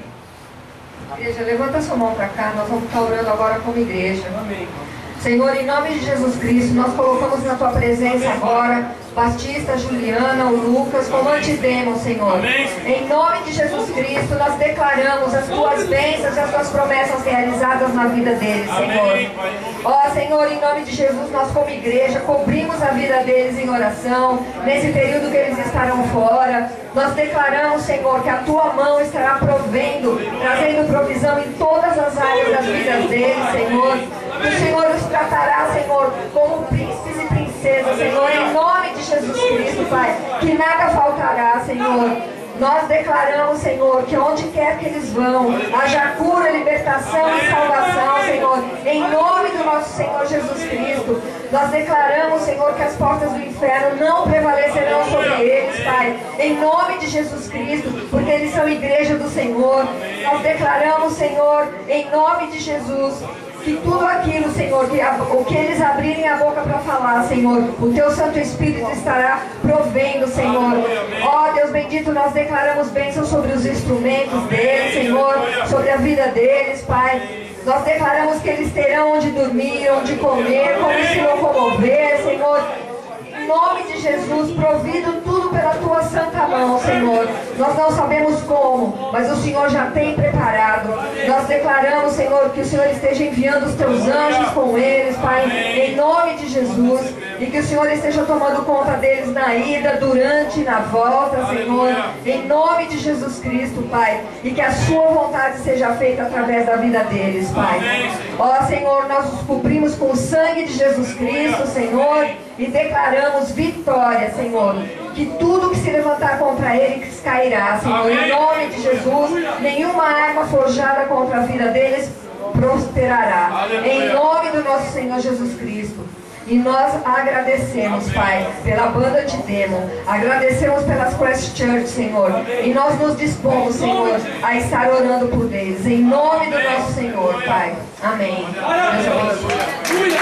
Igreja, levanta sua mão para cá, nós vamos estar orando agora como igreja.
Amém.
Senhor, em nome de Jesus Cristo, nós colocamos na tua presença agora Batista, Juliana, o Lucas, como antidemo, Senhor.
Amém.
Em nome de Jesus Cristo, nós declaramos as tuas bênçãos e as tuas promessas realizadas na vida deles, Senhor. Ó Senhor, em nome de Jesus, nós como igreja cobrimos a vida deles em oração, nesse período que eles estarão fora. Nós declaramos, Senhor, que a tua mão estará provendo, trazendo provisão em todas as áreas das vidas deles, Senhor. Que o Senhor os tratará, Senhor, como príncipes e princesas, Senhor, em nome de Jesus Cristo, Pai. Que nada faltará, Senhor. Nós declaramos, Senhor, que onde quer que eles vão, haja cura, libertação e salvação, Senhor, em nome do nosso Senhor Jesus Cristo. Nós declaramos, Senhor, que as portas do inferno não prevalecerão sobre eles, Pai, em nome de Jesus Cristo, porque eles são igreja do Senhor. Nós declaramos, Senhor, em nome de Jesus, que tudo aquilo, Senhor, o que eles abrirem a boca para falar, Senhor, o Teu Santo Espírito estará provendo, Senhor. Ó Deus bendito, nós declaramos bênçãos sobre os instrumentos deles, Senhor, sobre a vida deles, Pai. Nós declaramos que eles terão onde dormir, onde comer, como se locomover, Senhor. Em nome de Jesus, provido tudo pela Tua santa mão, Senhor. Nós não sabemos como, mas o Senhor já tem preparado. Nós declaramos, Senhor, que o Senhor esteja enviando os Teus anjos com eles, Pai, em nome de Jesus. E que o Senhor esteja tomando conta deles na ida, durante e na volta, Senhor. Em nome de Jesus Cristo, Pai. E que a Sua vontade seja feita através da vida deles, Pai. Ó Senhor, nós os cobrimos com o sangue de Jesus Cristo, Senhor. E declaramos vitória, Senhor. Que tudo que se levantar contra ele cairá, Senhor. Em nome de Jesus, nenhuma arma forjada contra a vida deles prosperará. Em nome do nosso Senhor Jesus Cristo. E nós agradecemos, Pai, pela banda de demo. Agradecemos pelas Quest Church, Senhor. E nós nos dispomos, Senhor, a estar orando por eles. Em nome do nosso Senhor, Pai. Amém. Deus abençoe.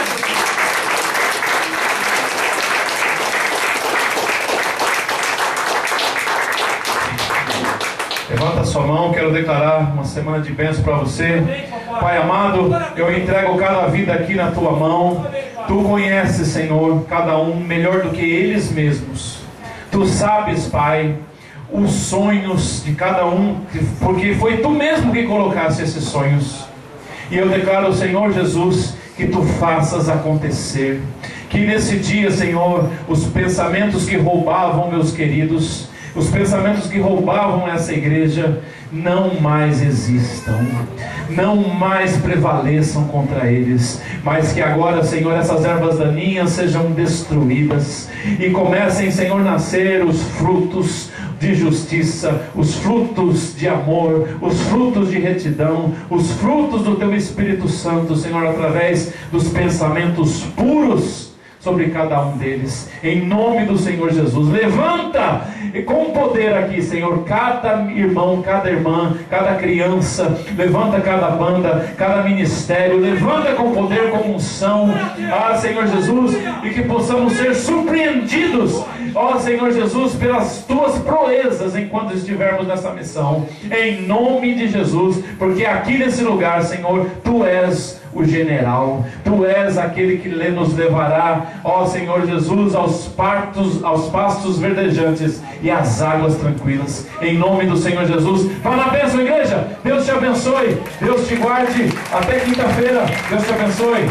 Levanta a sua mão, quero declarar uma semana de bênção para você. Pai amado, eu entrego cada vida aqui na Tua mão. Tu conheces, Senhor, cada um melhor do que eles mesmos. Tu sabes, Pai, os sonhos de cada um, porque foi Tu mesmo que colocaste esses sonhos. E eu declaro, Senhor Jesus, que Tu faças acontecer. Que nesse dia, Senhor, os pensamentos que roubavam meus queridos, os pensamentos que roubavam essa igreja, não mais existam, não mais prevaleçam contra eles, mas que agora, Senhor, essas ervas daninhas sejam destruídas e comecem, Senhor, a nascer os frutos de justiça, os frutos de amor, os frutos de retidão, os frutos do Teu Espírito Santo, Senhor, através dos pensamentos puros sobre cada um deles, em nome do Senhor Jesus. Levanta com poder aqui, Senhor, cada irmão, cada irmã, cada criança, levanta cada banda, cada ministério, levanta com poder, com unção, Senhor Jesus, e que possamos ser surpreendidos
ó Senhor Jesus, pelas tuas proezas enquanto estivermos nessa missão, em nome de Jesus, porque aqui nesse lugar, Senhor, Tu és o general, Tu és aquele que nos levará, ó Senhor Jesus, aos pastos verdejantes e às águas tranquilas, em nome do Senhor Jesus. Fala a bênção, igreja. Deus te abençoe, Deus te guarde, até quinta-feira. Deus te abençoe.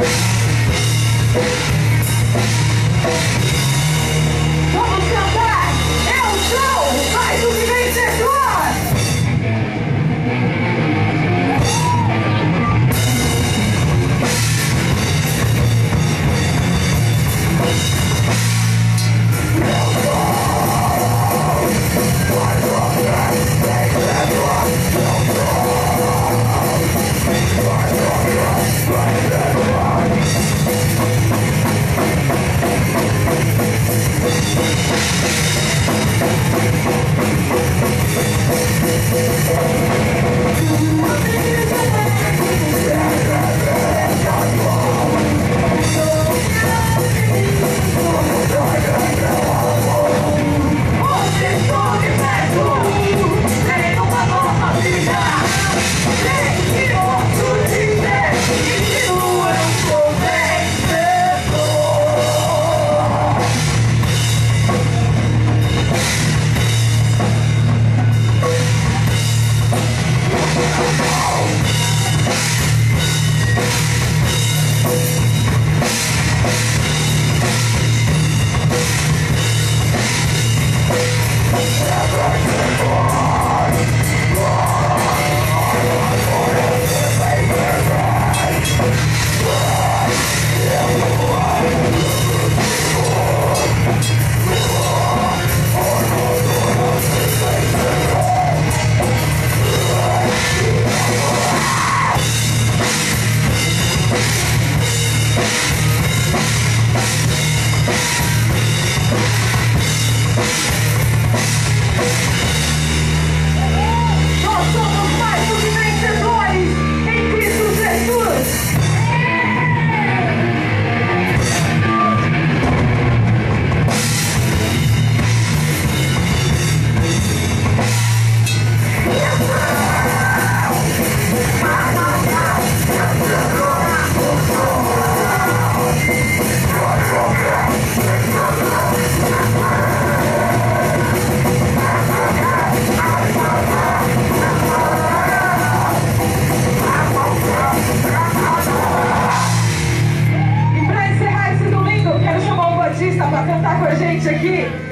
Vamos cantar! Eu sou mais do que vencedor! Para cantar com a gente aqui.